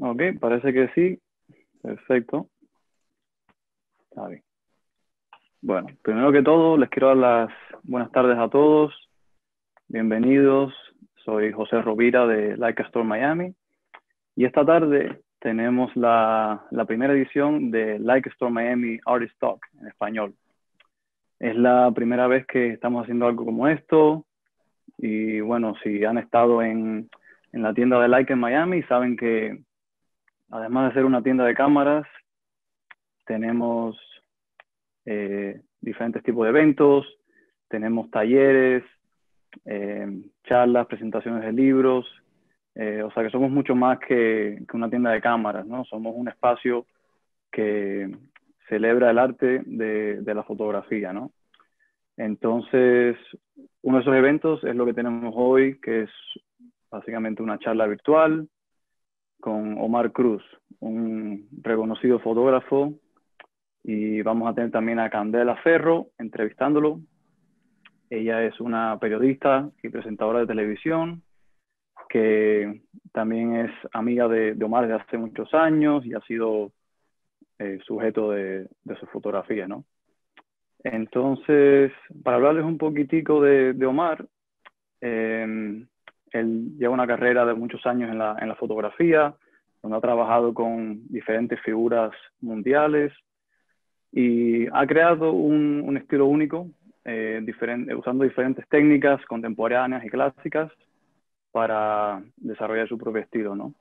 Ok, parece que sí. Perfecto. Está bien. Bueno, primero que todo, les quiero dar las buenas tardes a todos. Bienvenidos. Soy José Rovira de Leica Store Miami. Y esta tarde tenemos la primera edición de Leica Store Miami Artist Talk en español. Es la primera vez que estamos haciendo algo como esto. Y bueno, si han estado en la tienda de Leica en Miami, saben que además de ser una tienda de cámaras, tenemos diferentes tipos de eventos, tenemos talleres, charlas, presentaciones de libros, o sea que somos mucho más que una tienda de cámaras, ¿no? Somos un espacio que celebra el arte de la fotografía, ¿no? Entonces, uno de esos eventos es lo que tenemos hoy, que es básicamente una charla virtual con Omar Cruz, un reconocido fotógrafo, y vamos a tener también a Candela Ferro entrevistándolo. Ella es una periodista y presentadora de televisión que también es amiga de Omar desde hace muchos años y ha sido sujeto de su fotografía, ¿no? Entonces, para hablarles un poquitico de Omar, él lleva una carrera de muchos años en la fotografía, donde ha trabajado con diferentes figuras mundiales y ha creado un estilo único, usando diferentes técnicas contemporáneas y clásicas para desarrollar su propio estilo, ¿no?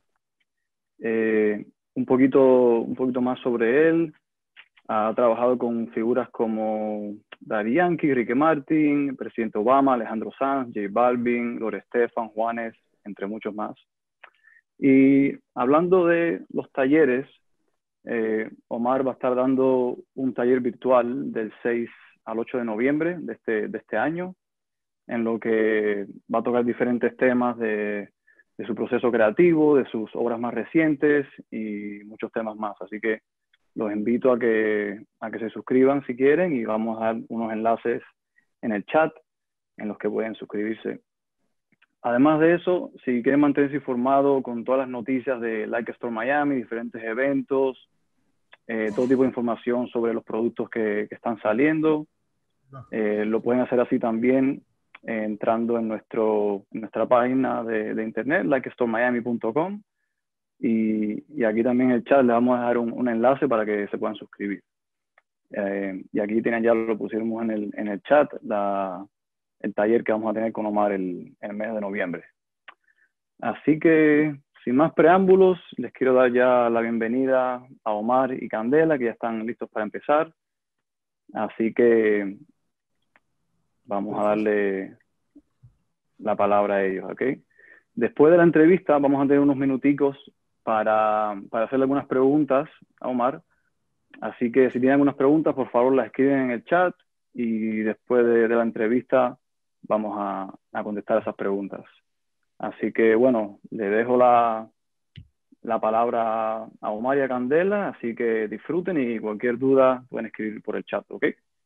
Un poquito más sobre él. Ha trabajado con figuras como Daddy Yankee, Ricky Martin, el presidente Obama, Alejandro Sanz, J Balvin, Gloria Estefan, Juanes, entre muchos más. Y hablando de los talleres, Omar va a estar dando un taller virtual del 6 al 8 de noviembre de este año, en lo que va a tocar diferentes temas de su proceso creativo, de sus obras más recientes y muchos temas más. Así que los invito a que se suscriban si quieren y vamos a dar unos enlaces en el chat en los que pueden suscribirse. Además de eso, si quieren mantenerse informados con todas las noticias de Leica Store Miami, diferentes eventos, todo tipo de información sobre los productos que están saliendo, lo pueden hacer así también entrando en nuestra página de internet, leicastoremiami.com, y aquí también en el chat les vamos a dejar un enlace para que se puedan suscribir. Y aquí tienen, ya lo pusimos en el chat, el taller que vamos a tener con Omar el mes de noviembre. Así que, sin más preámbulos, les quiero dar ya la bienvenida a Omar y Candela, que ya están listos para empezar. Así que vamos a darle la palabra a ellos, ¿ok? Después de la entrevista vamos a tener unos minuticos para hacerle algunas preguntas a Omar. Así que si tienen algunas preguntas, por favor las escriben en el chat y después de la entrevista vamos a contestar esas preguntas. Así que bueno, le dejo la palabra a Omar y a Candela, así que disfruten y cualquier duda pueden escribir por el chat, ¿ok?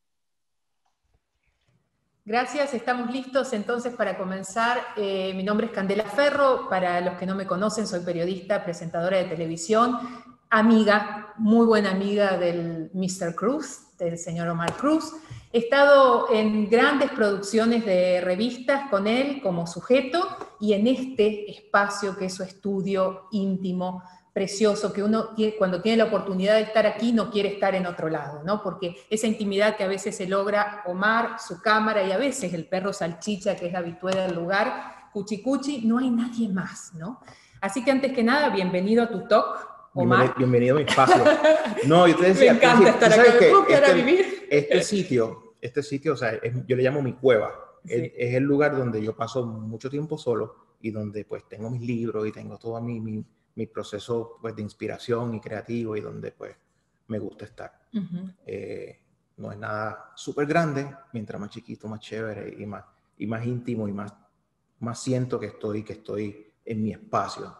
Gracias, estamos listos entonces para comenzar. Mi nombre es Candela Ferro, para los que no me conocen soy periodista, presentadora de televisión, amiga, muy buena amiga del Mr. Cruz, del señor Omar Cruz. He estado en grandes producciones de revistas con él como sujeto y en este espacio que es su estudio íntimo, precioso, que uno cuando tiene la oportunidad de estar aquí no quiere estar en otro lado, ¿no? Porque esa intimidad que a veces se logra, Omar, su cámara y a veces el perro salchicha, que es habitual del lugar, cuchi cuchi, no hay nadie más, ¿no? Así que antes que nada, bienvenido a tu talk, Omar. Bienvenido a mi espacio. No, yo te decía, me encanta estar acá, ¿me puedo quedar a vivir? Este sitio, o sea, yo le llamo mi cueva. Sí. Es el lugar donde yo paso mucho tiempo solo y donde pues tengo mis libros y tengo todo mi proceso pues de inspiración y creativo y donde pues me gusta estar. No es nada súper grande, mientras más chiquito, más chévere y más íntimo y más siento que estoy en mi espacio.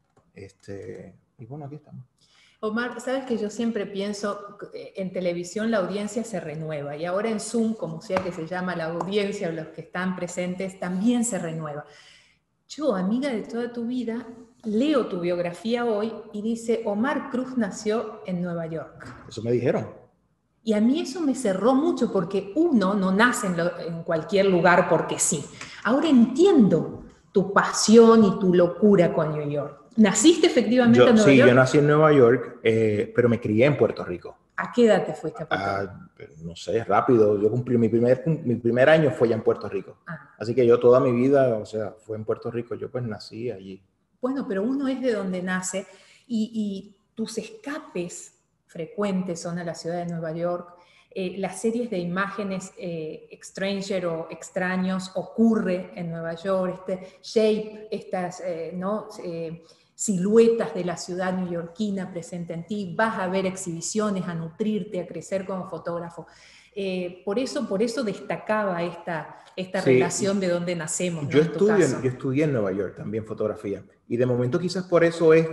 Y bueno, aquí estamos. Omar, sabes que yo siempre pienso, en televisión la audiencia se renueva y ahora en Zoom, como sea que se llama la audiencia o los que están presentes, también se renueva. Yo, amiga de toda tu vida, leo tu biografía hoy y dice, Omar Cruz nació en Nueva York. Eso me dijeron. Y a mí eso me cerró mucho porque uno no nace en cualquier lugar porque sí. Ahora entiendo tu pasión y tu locura con New York. ¿Naciste efectivamente en Nueva York? Sí, yo nací en Nueva York, pero me crié en Puerto Rico. ¿A qué edad te fuiste a Puerto Rico? No sé, rápido. Yo cumplí mi primer año fue ya en Puerto Rico. Así que yo toda mi vida, o sea, fue en Puerto Rico. Yo pues nací allí. Bueno, pero uno es de donde nace y tus escapes frecuentes son a la ciudad de Nueva York. Las series de imágenes Stranger o Extraños ocurre en Nueva York. Shape, estas siluetas de la ciudad neoyorquina presente en ti. Vas a ver exhibiciones, a nutrirte, a crecer como fotógrafo. Por eso destacaba esta relación de donde nacemos, ¿no? Yo estudié en Nueva York también fotografía. Y de momento quizás por eso es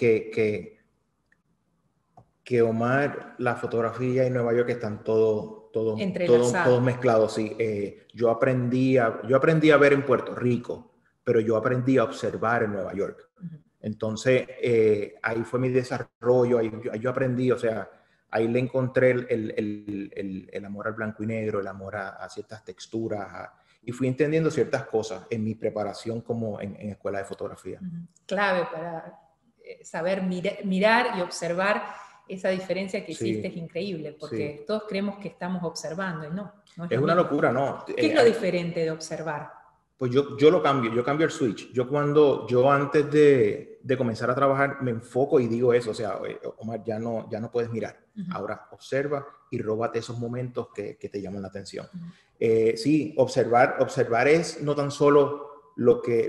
que Omar, la fotografía y Nueva York están todos mezclados. Sí. Yo aprendí a ver en Puerto Rico, pero yo aprendí a observar en Nueva York. Entonces, ahí fue mi desarrollo, ahí yo aprendí, o sea, ahí le encontré el amor al blanco y negro, el amor a ciertas texturas, y fui entendiendo ciertas cosas en mi preparación como en escuela de fotografía. Clave para saber mirar y observar esa diferencia que hiciste es increíble, porque todos creemos que estamos observando y no es una locura, ¿no? ¿Qué es lo diferente de observar? Pues yo lo cambio, yo cambio el switch. Yo antes de comenzar a trabajar me enfoco y digo eso, o sea, Omar, ya no puedes mirar. Ahora observa y róbate esos momentos que te llaman la atención. Sí, observar es no tan solo lo que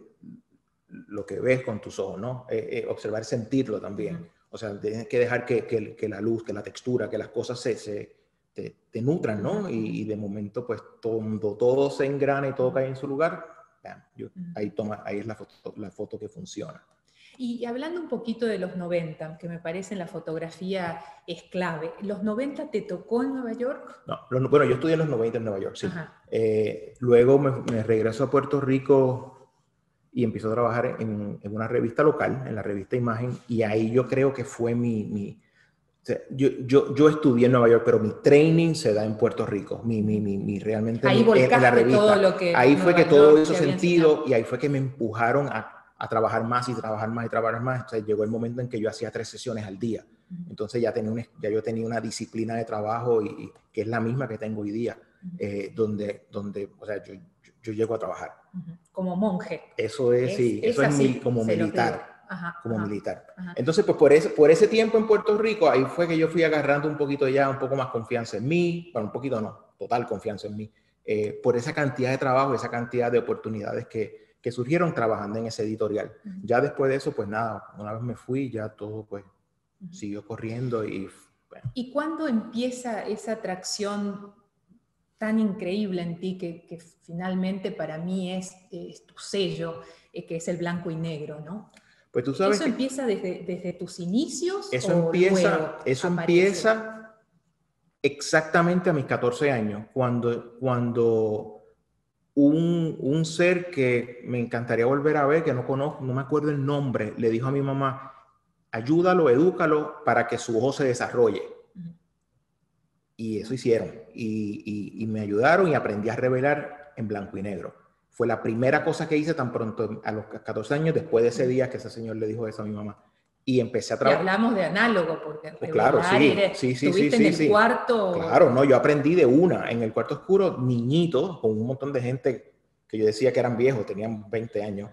ves con tus ojos, ¿no? Observar es sentirlo también. O sea, tienes que dejar que la luz, que la textura, que las cosas te nutran, ¿no? Y de momento, pues, todo se engrana y todo cae en su lugar. Ahí es la foto que funciona. Y hablando un poquito de los 90, que me parece en la fotografía es clave, ¿los 90 te tocó en Nueva York? No, bueno, yo estudié en los 90 en Nueva York, sí. Luego me regreso a Puerto Rico y empiezo a trabajar en una revista local, en la revista Imagen, y ahí yo creo que fue yo estudié en Nueva York, pero mi training se da en Puerto Rico. Realmente ahí en la revista. Todo lo que ahí fue que todo hizo sentido y ahí fue que me empujaron a trabajar más y trabajar más y trabajar más. Entonces llegó el momento en que yo hacía 3 sesiones al día. Entonces ya yo tenía una disciplina de trabajo y que es la misma que tengo hoy día, donde o sea, yo llego a trabajar. Como monje. Eso es, sí, eso es como militar. Militar. Ajá. Entonces, pues por ese tiempo en Puerto Rico, ahí fue que yo fui agarrando un poco más confianza en mí, bueno, un poquito no, total confianza en mí, por esa cantidad de trabajo, esa cantidad de oportunidades que surgieron trabajando en ese editorial. Ya después de eso, pues nada, una vez me fui, ya todo pues siguió corriendo y... Bueno. ¿Y cuándo empieza esa atracción tan increíble en ti que finalmente para mí es tu sello, que es el blanco y negro, ¿no? Pues tú sabes ¿Eso empieza desde tus inicios? Eso empieza exactamente a mis 14 años, cuando un ser que me encantaría volver a ver, que no conozco, no me acuerdo el nombre, le dijo a mi mamá, ayúdalo, edúcalo para que su ojo se desarrolle. Y eso hicieron. Y me ayudaron y aprendí a revelar en blanco y negro. Fue la primera cosa que hice tan pronto, a los 14 años, después de ese día que ese señor le dijo eso a mi mamá. Y empecé a trabajar. Y hablamos de análogo, porque claro, sí. ¿Estuviste en el cuarto? Claro, no, yo aprendí de una, en el cuarto oscuro, niñito, con un montón de gente que yo decía que eran viejos, tenían 20 años.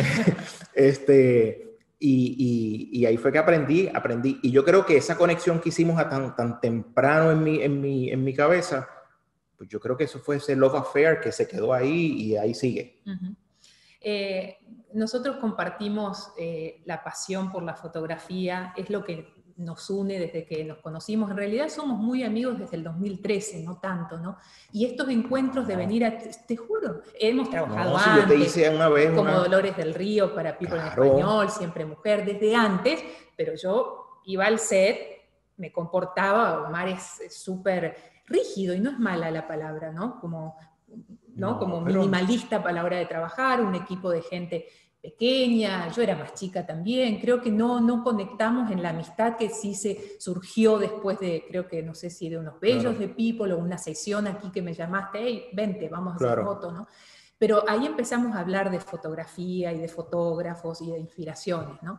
Y ahí fue que aprendí. Y yo creo que esa conexión que hicimos tan temprano en mi cabeza, pues yo creo que eso fue ese love affair que se quedó ahí y ahí sigue. Nosotros compartimos la pasión por la fotografía, es lo que nos une desde que nos conocimos. En realidad somos muy amigos desde el 2013, no tanto, ¿no? Y estos encuentros de venir te juro, hemos trabajado antes, yo te hice una vez como Dolores del Río para People en Español, Siempre Mujer, desde antes, pero yo iba al set, me comportaba, Omar es súper rígido, y no es mala la palabra, ¿no? Como minimalista a la hora de trabajar, un equipo de gente pequeña, yo era más chica también, creo que no conectamos en la amistad que sí se surgió después de, creo que no sé si de unos bellos de People o una sesión aquí que me llamaste, hey, vente, vamos a hacer fotos, ¿no? Pero ahí empezamos a hablar de fotografía y de fotógrafos y de inspiraciones, ¿no?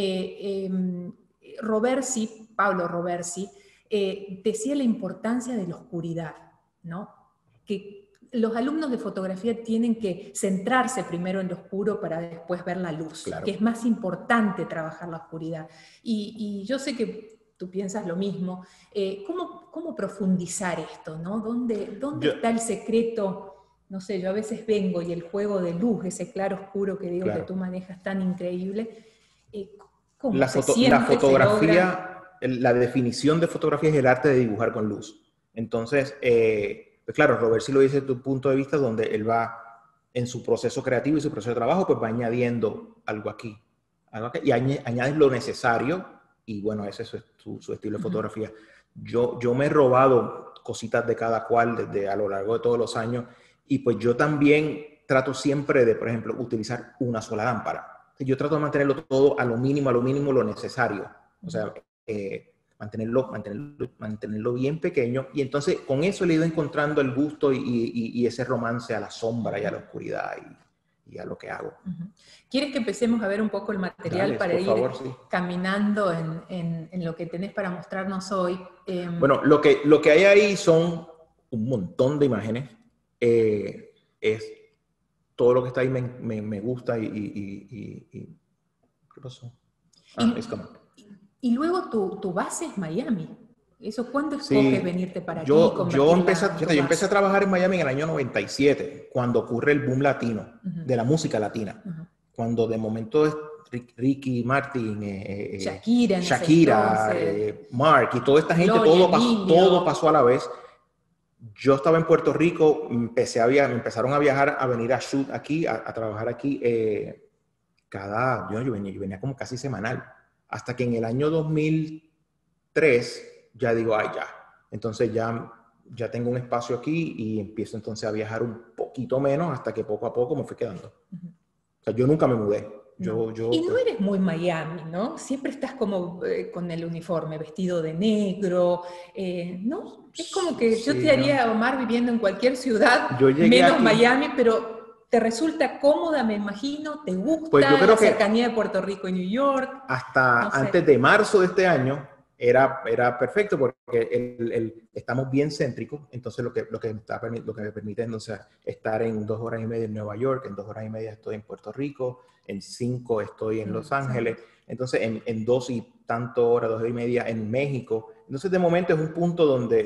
Pablo Roversi, decía la importancia de la oscuridad, ¿no? Que los alumnos de fotografía tienen que centrarse primero en lo oscuro para después ver la luz, que es más importante trabajar la oscuridad. Y yo sé que tú piensas lo mismo. ¿Cómo profundizar esto, ¿no? ¿Dónde está el secreto? No sé, yo a veces vengo y el juego de luz, ese claro oscuro que digo que tú manejas tan increíble, ¿cómo la fotografía, la definición de fotografía es el arte de dibujar con luz. Entonces, pues claro, Roversi lo dice desde tu punto de vista, donde él va en su proceso creativo y su proceso de trabajo, pues va añadiendo algo aquí y añades lo necesario, y bueno, ese es su estilo de fotografía. Yo me he robado cositas de cada cual desde a lo largo de todos los años, y pues yo también trato siempre de, por ejemplo, utilizar una sola lámpara. Yo trato de mantenerlo todo a lo mínimo lo necesario. O sea, mantenerlo bien pequeño, y entonces con eso le he ido encontrando el gusto y ese romance a la sombra y a la oscuridad y a lo que hago. ¿Quieres que empecemos a ver un poco el material para ir caminando en lo que tenés para mostrarnos hoy? Bueno, lo que hay ahí son un montón de imágenes. Es todo lo que está ahí me gusta ¿qué pasó? Y luego tu base es Miami. ¿Eso cuándo escoges venirte para aquí? Yo empecé a trabajar en Miami en el año 97, cuando ocurre el boom latino, de la música latina. Cuando de momento Ricky Martin, Shakira, Mark y toda esta gente, todo pasó a la vez. Yo estaba en Puerto Rico, me empezaron a viajar, a venir a shoot aquí, a trabajar aquí. Yo venía como casi semanal. Hasta que en el año 2003 ya digo, ya. Entonces ya tengo un espacio aquí y empiezo entonces a viajar un poquito menos hasta que poco a poco me fui quedando. O sea, yo nunca me mudé. Y no eres muy Miami, ¿no? Siempre estás como con el uniforme, vestido de negro, ¿no? Es como que yo te haría, Omar, viviendo en cualquier ciudad, menos aquí, Miami, pero ¿te resulta cómoda, me imagino? ¿Te gusta pues yo creo la cercanía de Puerto Rico y New York? Hasta antes de marzo de este año era perfecto, porque estamos bien céntricos. Entonces lo que me permite entonces estar en 2 horas y media en Nueva York, en 2 horas y media estoy en Puerto Rico, en 5 estoy en Los Ángeles, entonces en 2 y tanto horas, 2 horas y media en México. Entonces de momento es un punto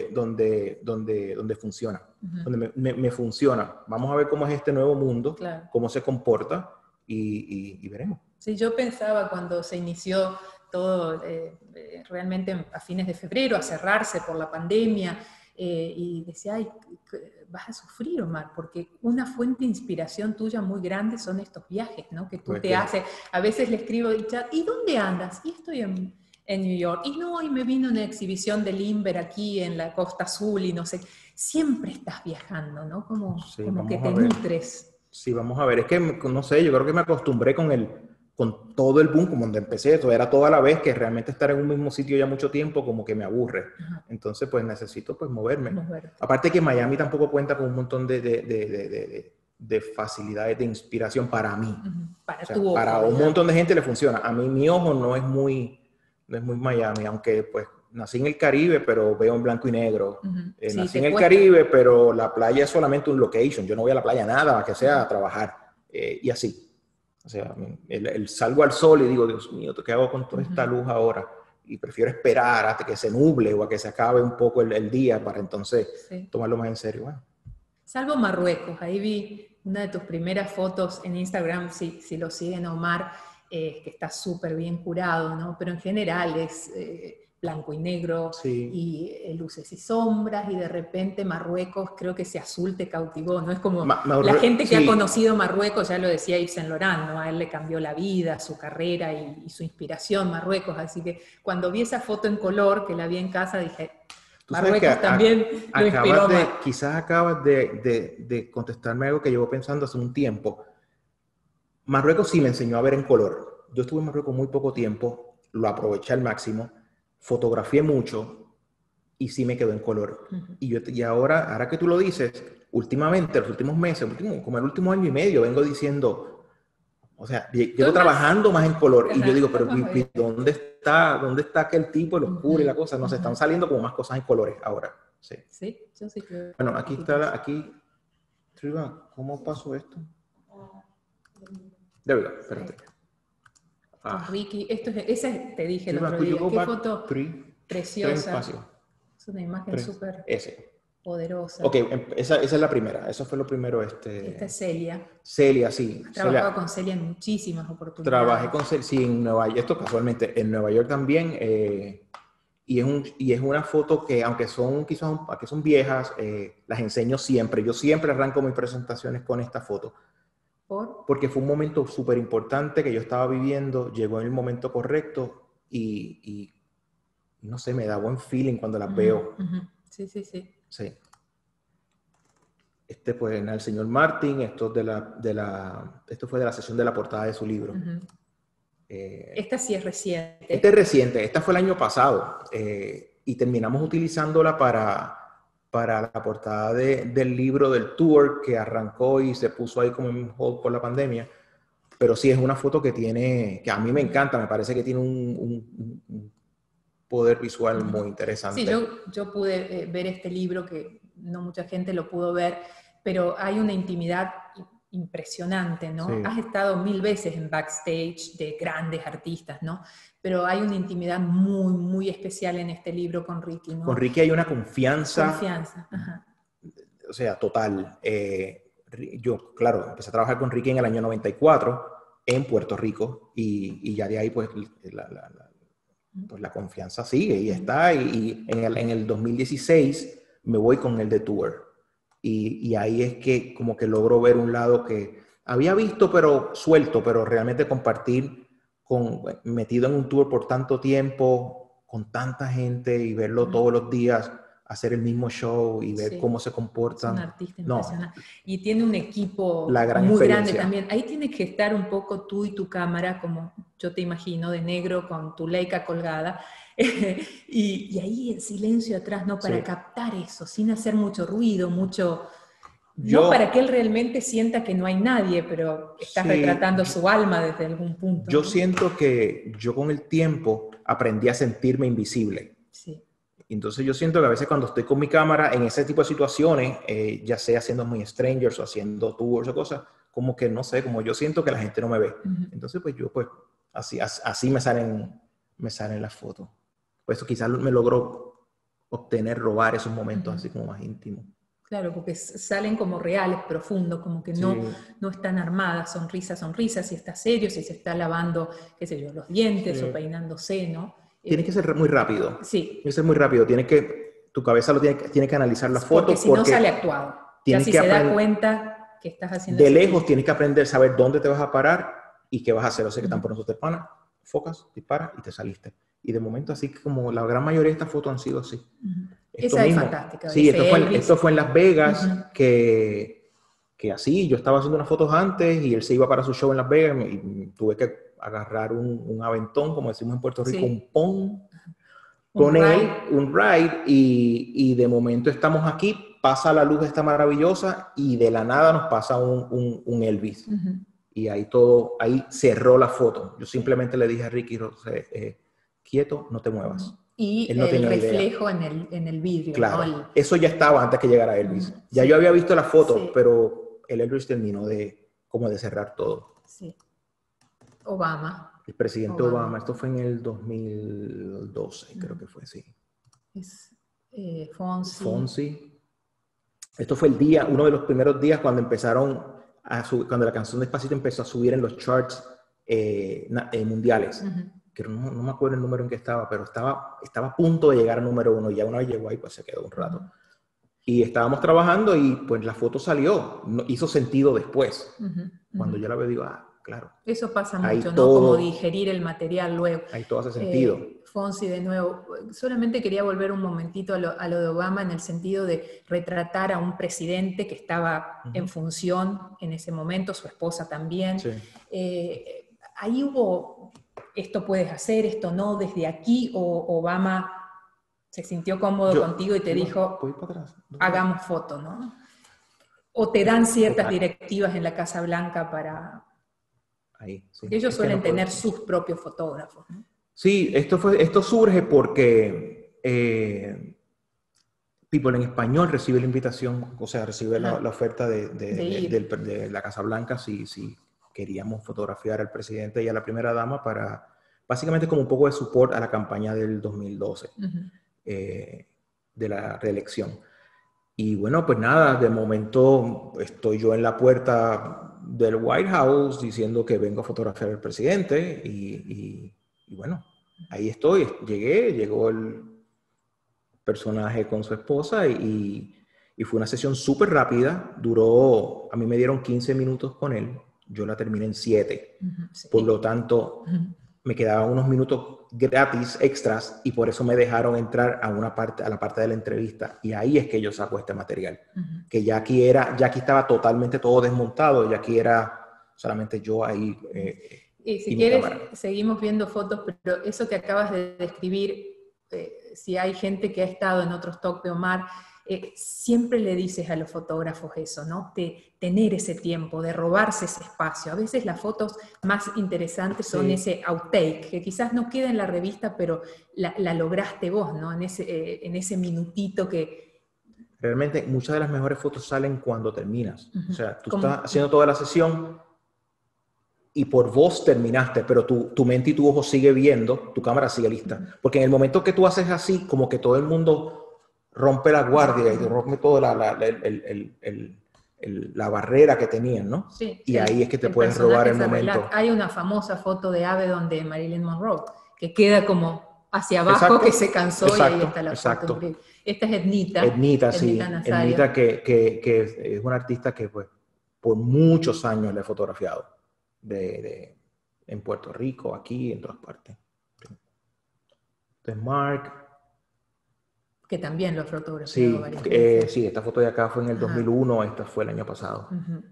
donde funciona, donde me funciona. Vamos a ver cómo es este nuevo mundo, cómo se comporta y veremos. Sí, yo pensaba cuando se inició todo realmente a fines de febrero, a cerrarse por la pandemia, y decía, ay, vas a sufrir, Omar, porque una fuente de inspiración tuya muy grande son estos viajes, ¿no? Que tú te haces. A veces le escribo y chat, ¿y dónde andas? Y estoy en New York. Y me vino una exhibición de Limber aquí en la Costa Azul y no sé. Siempre estás viajando, ¿no? Como que te nutres. Sí, vamos a ver. Es que, no sé, yo creo que me acostumbré con todo el boom, como donde empecé, eso era toda la vez, que realmente estar en un mismo sitio ya mucho tiempo como que me aburre. Entonces pues necesito pues moverme. Aparte que Miami tampoco cuenta con un montón de facilidades de inspiración para mí. Para un montón de gente le funciona. A mí mi ojo no es muy Miami, aunque pues nací en el Caribe, pero veo en blanco y negro. Nací en el Caribe, pero la playa es solamente un location. Yo no voy a la playa nada, más que sea a trabajar. Y así. O sea, salgo al sol y digo, Dios mío, ¿qué hago con toda esta luz ahora? Y prefiero esperar hasta que se nuble o a que se acabe un poco el día para entonces tomarlo más en serio. Bueno. Salvo Marruecos, ahí vi una de tus primeras fotos en Instagram, si lo siguen, Omar, que está súper bien curado, ¿no? Pero en general es blanco y negro, y luces y sombras, y de repente Marruecos, creo que ese azul te cautivó, ¿no? Es como la gente que ha conocido Marruecos, ya lo decía Yves Saint Laurent, ¿no? A él le cambió la vida, su carrera y su inspiración Marruecos, así que cuando vi esa foto en color, que la vi en casa, dije, Marruecos también lo inspiró más. Quizás acabas de contestarme algo que llevo pensando hace un tiempo. Marruecos sí me enseñó a ver en color. Yo estuve en Marruecos muy poco tiempo, lo aproveché al máximo, fotografié mucho y sí me quedó en color. Y ahora que tú lo dices, últimamente, los últimos meses, como el último año y medio, vengo diciendo, o sea, llevo trabajando más en color. Y yo digo, pero ¿dónde está aquel tipo, el oscuro y la cosa? No se están saliendo como más cosas en colores ahora. Sí, sí, yo sí creo. Bueno, aquí está, aquí, ¿cómo pasó esto? De verdad, espérate. Ricky, ese te dije el otro día, qué foto preciosa. Es una imagen súper poderosa. Ok, esa es la primera, eso fue lo primero. Esta es Celia. Celia, sí. Has trabajado con Celia en muchísimas oportunidades. Trabajé con Celia, sí, en Nueva York, esto casualmente, en Nueva York también, y es una foto que, aunque son quizás que son viejas, las enseño siempre. Yo siempre arranco mis presentaciones con esta foto. Porque fue un momento súper importante que yo estaba viviendo, llegó en el momento correcto y no sé, me da buen feeling cuando las veo. Sí. Pues en el señor Martin, esto fue de la sesión de la portada de su libro. Esta sí es reciente. Esta es reciente, esta fue el año pasado y terminamos utilizándola para la portada del libro del tour que arrancó y se puso ahí como en hold por la pandemia. Pero sí es una foto que a mí me encanta, me parece que tiene un poder visual muy interesante. Sí, yo pude ver este libro que no mucha gente lo pudo ver, pero hay una intimidad impresionante, ¿no? Sí. Has estado 1000 veces en backstage de grandes artistas, ¿no? Pero hay una intimidad muy, muy especial en este libro con Ricky, ¿no? Con Ricky hay una confianza. Ajá. O sea, total. Yo, claro, empecé a trabajar con Ricky en el año 94 en Puerto Rico y ya de ahí, pues, la confianza sigue y está. Y en el 2016 me voy con él de tour. Y ahí es que como que logro ver un lado que había visto, pero suelto, pero realmente compartir metido en un tour por tanto tiempo, con tanta gente y verlo todos los días, hacer el mismo show y ver cómo se comportan. Es un artista impresionante. Y tiene un equipo muy grande también. Ahí tienes que estar un poco tú y tu cámara, como yo te imagino, de negro con tu Leica colgada. y ahí el silencio atrás, ¿no? Para captar eso, sin hacer mucho ruido, no para que él realmente sienta que no hay nadie, pero estás retratando su alma desde algún punto. Yo siento que yo con el tiempo aprendí a sentirme invisible. Sí. Entonces yo siento que a veces cuando estoy con mi cámara en ese tipo de situaciones, ya sea haciendo muy strangers o haciendo tours o cosas, como que no sé, como yo siento que la gente no me ve. Entonces pues yo así me salen las fotos. Por eso quizás me logró robar esos momentos así como más íntimos. Claro, porque salen como reales, profundos, como que no están armadas, sonrisas, si está serio, si se está lavando, qué sé yo, los dientes o peinándose, ¿no? Tiene que ser muy rápido. Sí. Tiene que ser muy rápido. Tu cabeza tiene que analizar la foto. Porque si no sale actuado. Ya si se da cuenta que estás haciendo... De lejos tienes que aprender a saber dónde te vas a parar y qué vas a hacer. O sea que tan pronto te paras, enfocas, disparas y te saliste. Y de momento así como la gran mayoría de estas fotos han sido así. Esa es fantástica. Sí, esto fue en Las Vegas, que así, yo estaba haciendo unas fotos antes y él se iba para su show en Las Vegas y tuve que agarrar un aventón, como decimos en Puerto Rico, un pon, con él, un ride, y de momento estamos aquí, pasa la luz esta maravillosa y de la nada nos pasa un Elvis. Y ahí cerró la foto. Yo simplemente le dije a Ricky, quieto, no te muevas. Y el reflejo en el vidrio. Claro, ¿no? eso ya estaba antes que llegara Elvis. Ya yo había visto la foto, pero el Elvis terminó de cerrar todo. Sí. Obama. El presidente Obama. Esto fue en el 2012, creo que fue, sí. Fonsi. Esto fue uno de los primeros días cuando cuando la canción Despacito empezó a subir en los charts mundiales. Que no me acuerdo el número en que estaba, pero estaba a punto de llegar al número 1 y ya una vez llegó ahí, pues se quedó un rato. Y estábamos trabajando y pues la foto salió, hizo sentido después. Cuando yo la veo digo, claro. Eso pasa mucho, ¿no? Como digerir el material luego. Ahí todo hace sentido. Fonsi, de nuevo, solamente quería volver un momentito a lo de Obama en el sentido de retratar a un presidente que estaba en función en ese momento, su esposa también. Sí. Ahí hubo, esto puedes hacer, esto no, desde aquí, o Obama se sintió cómodo contigo y te dijo, voy para atrás. hagamos foto, ¿no? O te dan ciertas directivas en la Casa Blanca para... Ahí, sí. Ellos suelen tener sus propios fotógrafos, ¿no? Sí, esto surge porque People en Español recibe la invitación, o sea, recibe la oferta de la Casa Blanca si queríamos fotografiar al presidente y a la primera dama para, básicamente como un poco de support a la campaña del 2012, de la reelección. Y bueno, pues nada, de momento estoy yo en la puerta del White House diciendo que vengo a fotografiar al presidente y bueno, ahí estoy. Llegó el personaje con su esposa y fue una sesión súper rápida. A mí me dieron 15 minutos con él, yo la terminé en 7. Sí. Por lo tanto, me quedaban unos minutos gratis, extras, y por eso me dejaron entrar a la parte de la entrevista. Y ahí es que yo saco este material. Que ya aquí estaba totalmente todo desmontado, y aquí era solamente yo ahí. Y si quieres, seguimos viendo fotos, pero eso que acabas de describir, si hay gente que ha estado en otros talks de Omar, siempre le dices a los fotógrafos eso, ¿no? De tener ese tiempo, de robarse ese espacio. A veces las fotos más interesantes son ese outtake, que quizás no queda en la revista, pero la lograste vos, ¿no? En ese minutito que... Realmente muchas de las mejores fotos salen cuando terminas. O sea, tú estás haciendo toda la sesión y por vos terminaste, pero tu mente y tu ojo sigue viendo, tu cámara sigue lista. Porque en el momento que tú haces así, como que todo el mundo rompe la guardia y rompe toda la barrera que tenían, ¿no? Sí, y ahí es que te puedes robar el momento. Hay una famosa foto de Ave donde Marilyn Monroe, que queda como hacia abajo, exacto, que se cansó, exacto, y ahí está la exacto. foto. Esta es Ednita. Ednita, sí. Ednita que es una artista que pues, por muchos años le he fotografiado. En Puerto Rico, aquí, en todas partes. Entonces, Mark... que también lo fotografió varias veces. Sí, esta foto de acá fue en el 2001, esta fue el año pasado.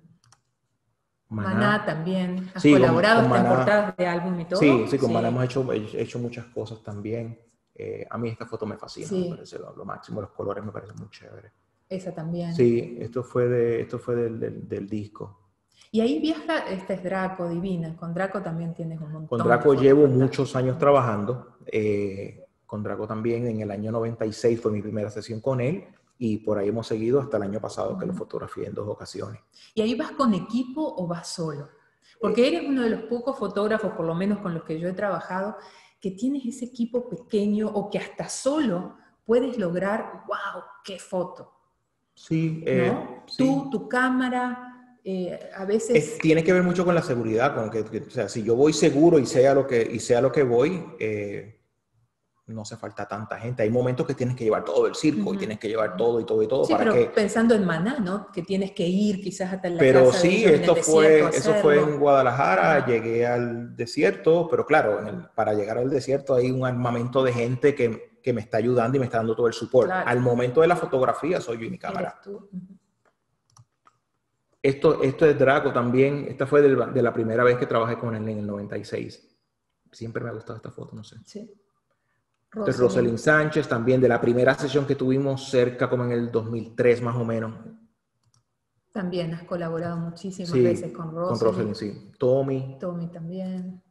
Maná también. ¿Has colaborado en portadas de álbum y todo? Sí, con Maná hemos hecho muchas cosas también. A mí esta foto me fascina, me parece lo máximo. Los colores me parecen muy chéveres. Esa también. Sí, esto fue del disco. Y ahí viaja, esta es Draco, divina. Con Draco también tienes un montón. Con Draco llevo muchos años trabajando. Con Draco también en el año 96 fue mi primera sesión con él. Y por ahí hemos seguido hasta el año pasado, que lo fotografié en 2 ocasiones. ¿Y ahí vas con equipo o vas solo? Porque eres uno de los pocos fotógrafos, por lo menos con los que yo he trabajado, que tienes ese equipo pequeño o que hasta solo puedes lograr, wow, qué foto. Sí, ¿no? sí. Tú, tu cámara, a veces... tiene que ver mucho con la seguridad, o sea, si yo voy seguro y sé a lo que voy, no hace falta tanta gente. Hay momentos que tienes que llevar todo el circo y tienes que llevar todo. Sí, para pero pensando en Maná, ¿no? Que tienes que ir quizás hasta la pero casa sí, de ellos eso fue en Guadalajara, llegué al desierto, pero claro, para llegar al desierto hay un armamento de gente que me está ayudando y me está dando todo el support. Claro. Al momento de la fotografía soy yo y mi cámara. Esto es Draco también. Esta fue de la primera vez que trabajé con él en el 96. Siempre me ha gustado esta foto, no sé. Sí. Rosalind Sánchez también, de la primera sesión que tuvimos cerca como en el 2003 más o menos. También has colaborado muchísimas veces con Rosalind. Con Rosalind, sí. Tommy también.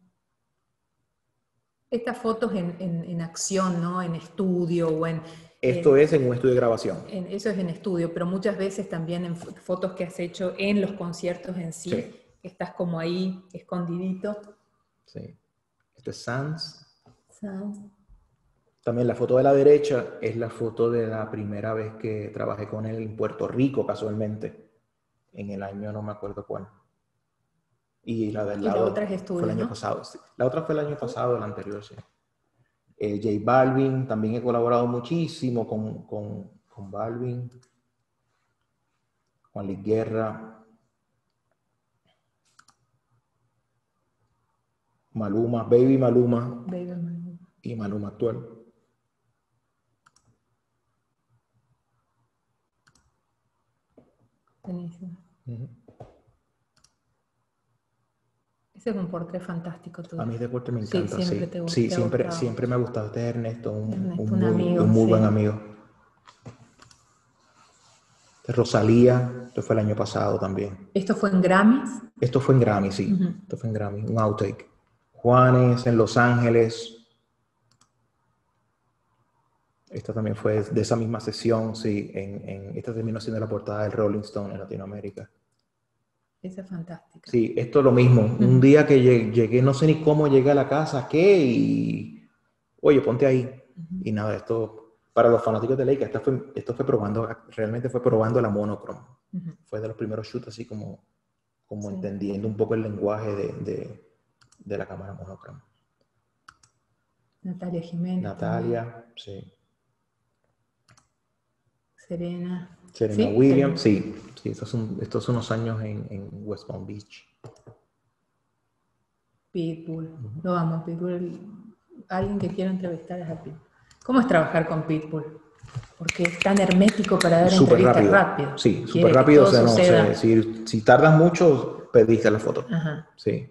Estas fotos en acción, ¿no? En estudio o en... Esto es en un estudio de grabación. Eso es en estudio, pero muchas veces también en fotos que has hecho en los conciertos en sí. Estás como ahí, escondidito. Sí. Esto es Sanz. También la foto de la derecha es la foto de la primera vez que trabajé con él en Puerto Rico, casualmente. En el año, no me acuerdo cuál. Y la del lado la otra es estudio, fue el año ¿no? pasado. Sí. La otra fue el año pasado, la anterior, sí. J Balvin, también he colaborado muchísimo con Balvin. Juan Luis Guerra. Maluma, Baby Maluma. y Manu Maxwell. Buenísimo. Ese es un portrait fantástico tuyo. A mí este portrait me encanta, sí. Siempre te gustó. Sí, siempre me ha gustado. Este es Ernesto, un muy buen amigo. Rosalía, esto fue el año pasado también. ¿Esto fue en Grammys? Esto fue en Grammy, sí. Esto fue en Grammy, un outtake. Juanes, en Los Ángeles. Esta también fue de esa misma sesión, sí. Esta terminó siendo la portada del Rolling Stone en Latinoamérica. Esa es fantástica. Sí, esto es lo mismo. Un día que llegué, no sé ni cómo llegué a la casa, ¿qué? Y, oye, ponte ahí. Y nada, esto... Para los fanáticos de Leica, esto fue probando, realmente fue probando la monochrome. Fue de los primeros shoots así como sí, entendiendo un poco el lenguaje de la cámara monochrome. Natalia Jiménez. Natalia, también. Sí. Serena ¿Sí? Williams, sí. Estos son unos años en West Palm Beach. Pitbull, lo amo, Pitbull. Alguien que quiero entrevistar es a Pitbull. ¿Cómo es trabajar con Pitbull? Porque es tan hermético para dar entrevistas rápido. Sí, súper rápido. Si tardas mucho, pediste la foto. Ajá. Sí.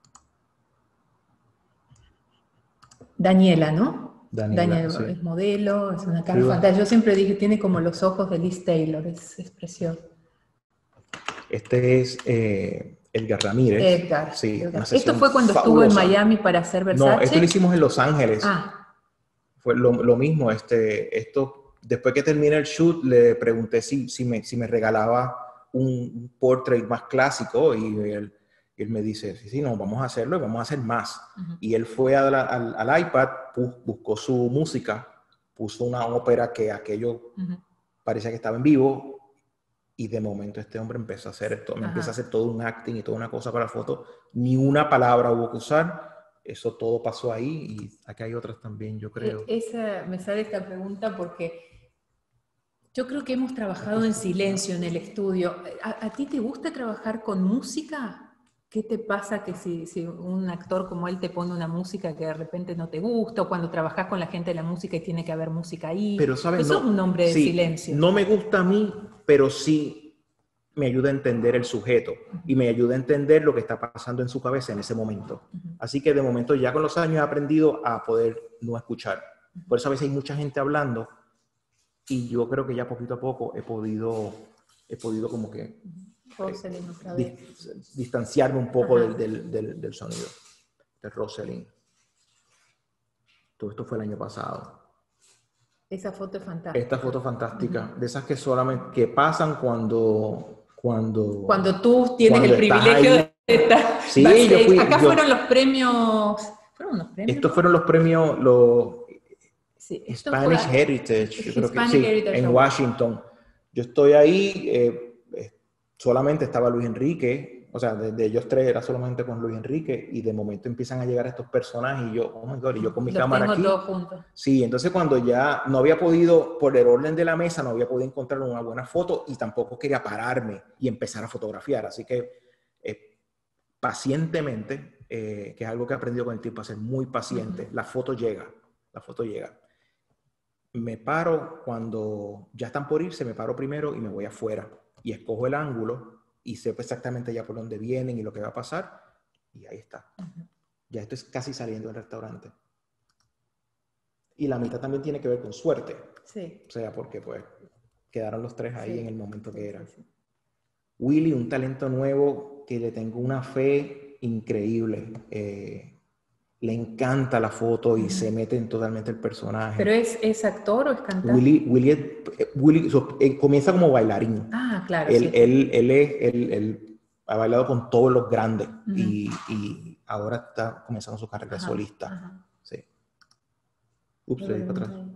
Daniela, ¿no? Daniela sí. Es modelo, es una cara fantástica. Yo siempre dije, tiene como los ojos de Liz Taylor, es precioso. Este es Edgar Ramírez. Edgar. Sí, Edgar. Esto fue cuando estuvo en Miami para hacer Versace. No, esto lo hicimos en Los Ángeles. Fue lo mismo. Esto, después que terminé el shoot, le pregunté si me regalaba un portrait más clásico y él me dice, sí, no, vamos a hacerlo y vamos a hacer más. Y él fue al iPad, buscó su música, puso una ópera que aquello parecía que estaba en vivo y de momento este hombre empezó a hacer esto, me empieza a hacer todo un acting y toda una cosa para la foto. Ni una palabra hubo que usar. Eso todo pasó ahí y aquí hay otras también, yo creo. Me sale esta pregunta porque yo creo que hemos trabajado en silencio en el estudio. ¿A ti te gusta trabajar con música? ¿Qué te pasa que si un actor como él te pone una música que de repente no te gusta, o cuando trabajas con la gente de la música y tiene que haber música ahí? Pero, ¿sabes? Sos un hombre de silencio. No me gusta a mí, pero sí me ayuda a entender el sujeto y me ayuda a entender lo que está pasando en su cabeza en ese momento. Así que de momento ya con los años he aprendido a poder no escuchar. Por eso a veces hay mucha gente hablando y yo creo que ya poquito a poco he podido como que distanciarme un poco del sonido de Rosalind. Todo esto fue el año pasado. Esa foto es fantástica. Esta foto fantástica, de esas que solamente pasan cuando tú tienes el privilegio de estar. Sí, fueron los premios. ¿Fueron unos premios? Estos fueron los premios, Spanish Heritage, yo creo que sí, en Washington. Yo estoy ahí, solamente estaba Luis Enrique, o sea, de ellos tres era solamente con Luis Enrique, y de momento empiezan a llegar estos personajes y yo, oh my God, y yo con mi cámara aquí. Todos juntos. Sí, entonces cuando ya no había podido, por el orden de la mesa, no había podido encontrar una buena foto y tampoco quería pararme y empezar a fotografiar. Así que pacientemente, que es algo que he aprendido con el tiempo, a ser muy paciente, la foto llega. Me paro cuando ya están por irse, me paro primero y me voy afuera y escojo el ángulo y sé exactamente ya por dónde vienen y lo que va a pasar y ahí está. Ya esto es casi saliendo del restaurante. Y la mitad también tiene que ver con suerte. Sí. O sea, porque pues quedaron los tres ahí en el momento que era. Willy, un talento nuevo que le tengo una fe increíble. Le encanta la foto y se mete en totalmente el personaje. ¿Pero es actor o es cantante? Willy comienza como bailarín. Claro. Él ha bailado con todos los grandes y ahora está comenzando su carrera solista. Sí. Ups, le di para atrás.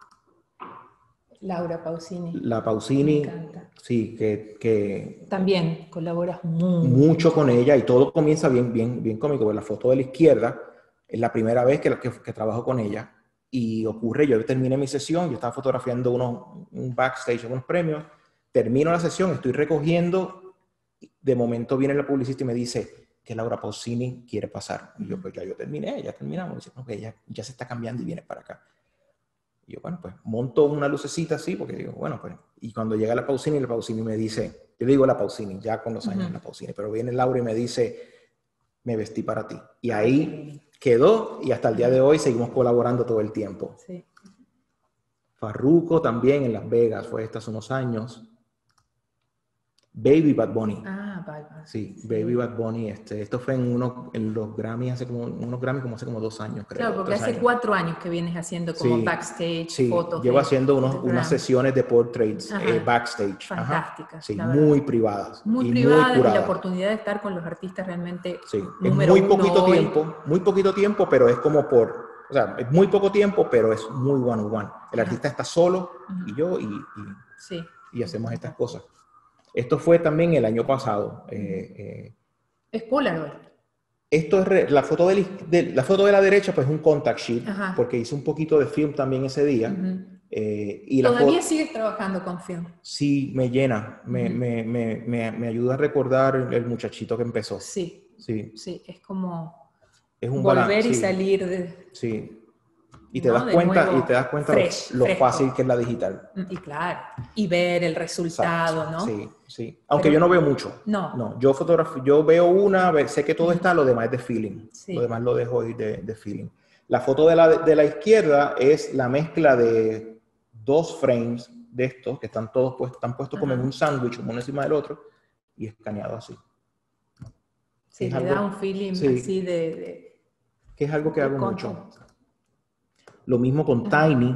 Laura Pausini. La Pausini, me encanta. Sí, que también colaboras mucho con ella y todo comienza bien cómico. La foto de la izquierda es la primera vez que trabajo con ella y ocurre, yo terminé mi sesión, yo estaba fotografiando un backstage, unos premios, termino la sesión, estoy recogiendo, de momento viene la publicista y me dice, que Laura Pausini quiere pasar. Y yo, pues ya terminamos. Dice, no, que ya se está cambiando y viene para acá. Y yo, bueno, pues monto una lucecita así, porque digo, bueno, pues, y cuando llega la Pausini me dice, yo le digo la Pausini, ya con los años la Pausini, pero viene Laura y me dice, me vestí para ti. Y ahí quedó, y hasta el día de hoy seguimos colaborando todo el tiempo. Sí. Farruko también en Las Vegas, fue hace unos años. Baby Bad Bunny. Ah, Bad Bunny. Sí, Baby Bad Bunny. Esto fue en los Grammy hace como 2 años, creo. Claro, porque hace 4 años que vienes haciendo como backstage, fotos. Llevo haciendo unas sesiones de portraits backstage. Fantásticas. Sí, muy privadas. Muy privadas, y la oportunidad de estar con los artistas realmente. Sí, es muy poquito tiempo, pero es como o sea, es muy poco tiempo, pero es muy one-on-one. El artista está solo y yo y hacemos estas cosas. Esto fue también el año pasado. Es Polaroid. Esto es la foto de la derecha, pues es un contact sheet, porque hice un poquito de film también ese día. Y ¿Todavía sigues trabajando con film? Sí, me llena, me ayuda a recordar el muchachito que empezó. Sí, es como es un volver y salir de... Sí. Y te das cuenta lo fácil que es la digital. Y claro, y ver el resultado, ¿no? Sí. Aunque yo no veo mucho. No. Yo veo sé que todo está, lo demás es de feeling. Sí. Lo demás lo dejo ir de feeling. La foto de la izquierda es la mezcla de 2 frames de estos, que están puestos como en un sándwich, uno encima del otro, y escaneado así. Sí, le da un feeling así de... Que es algo que hago mucho. Lo mismo con Tiny.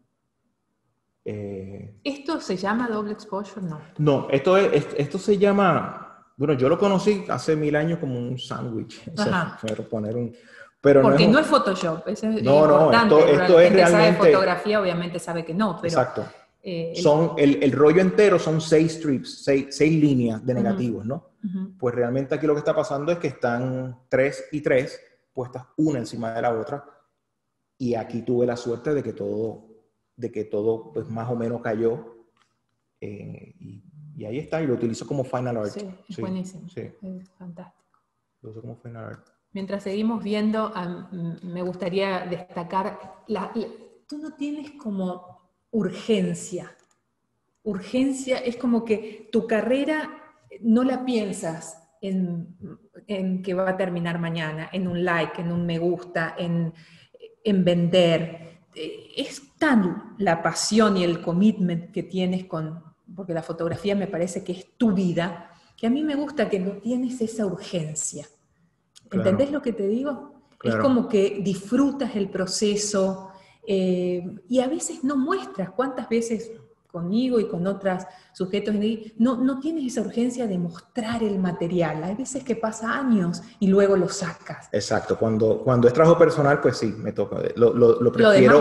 ¿Esto se llama double exposure? No, esto se llama... Bueno, yo lo conocí hace 1000 años como un sándwich. Porque no es Photoshop. Eso es importante. Esto es realmente... sabe fotografía, obviamente sabe que no. Pero, exacto. El rollo entero son 6 strips, 6 líneas de negativos, ¿no? Pues realmente aquí lo que está pasando es que están 3 y 3 puestas una encima de la otra. Y aquí tuve la suerte de que todo pues, más o menos cayó. Y ahí está, y lo utilizo como Final Art. Sí, es buenísimo. Sí. Es fantástico. Lo uso como Final Art. Mientras seguimos viendo, me gustaría destacar, tú no tienes como urgencia. Urgencia es como que tu carrera no la piensas en que va a terminar mañana, en un like, en un me gusta, en vender. Es tan la pasión y el commitment que tienes porque la fotografía me parece que es tu vida, que a mí me gusta que no tienes esa urgencia. Claro. ¿Entendés lo que te digo? Claro. Es como que disfrutas el proceso y a veces no muestras. ¿Cuántas veces conmigo y con otros sujetos no tienes esa urgencia de mostrar el material? Hay veces que pasa años y luego lo sacas. Exacto. Cuando es trabajo personal, pues sí, me toca. Lo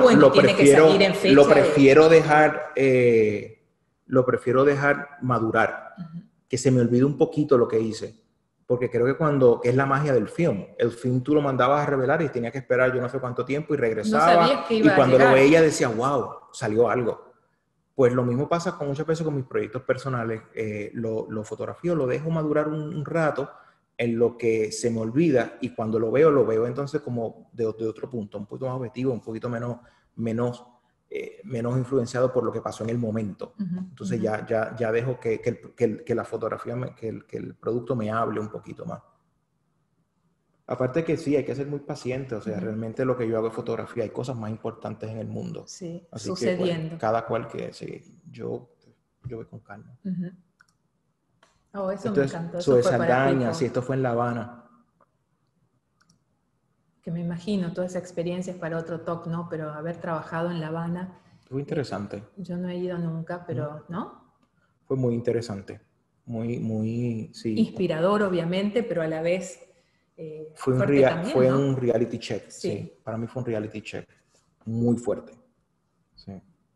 prefiero dejar madurar. Que se me olvide un poquito lo que hice. Porque creo que es la magia del film. El film tú lo mandabas a revelar y tenía que esperar yo no sé cuánto tiempo y regresaba. No sabías que iba y cuando a llegar. Lo veía decía, wow, salió algo. Pues lo mismo pasa muchas veces con mis proyectos personales. Lo fotografío, lo dejo madurar un rato en lo que se me olvida y cuando lo veo entonces como de otro punto, un poquito más objetivo, un poquito menos influenciado por lo que pasó en el momento. Entonces ya dejo que la fotografía, que el producto me hable un poquito más. Aparte que sí, hay que ser muy paciente, o sea, realmente lo que yo hago es fotografía, hay cosas más importantes en el mundo. Sí, así sucediendo. Que, pues, cada cual que sí, yo voy con calma. Oh, eso esto me encantó. Eso fue Saldaña, sí, esto fue en La Habana. Que me imagino, toda esa experiencia es para otro talk, ¿no? Pero haber trabajado en La Habana... Fue interesante. Yo no he ido nunca, pero, ¿no? Fue muy interesante. Muy, sí. Inspirador, obviamente, pero a la vez... fue un reality check, sí. Para mí fue un reality check. Muy fuerte. Sí.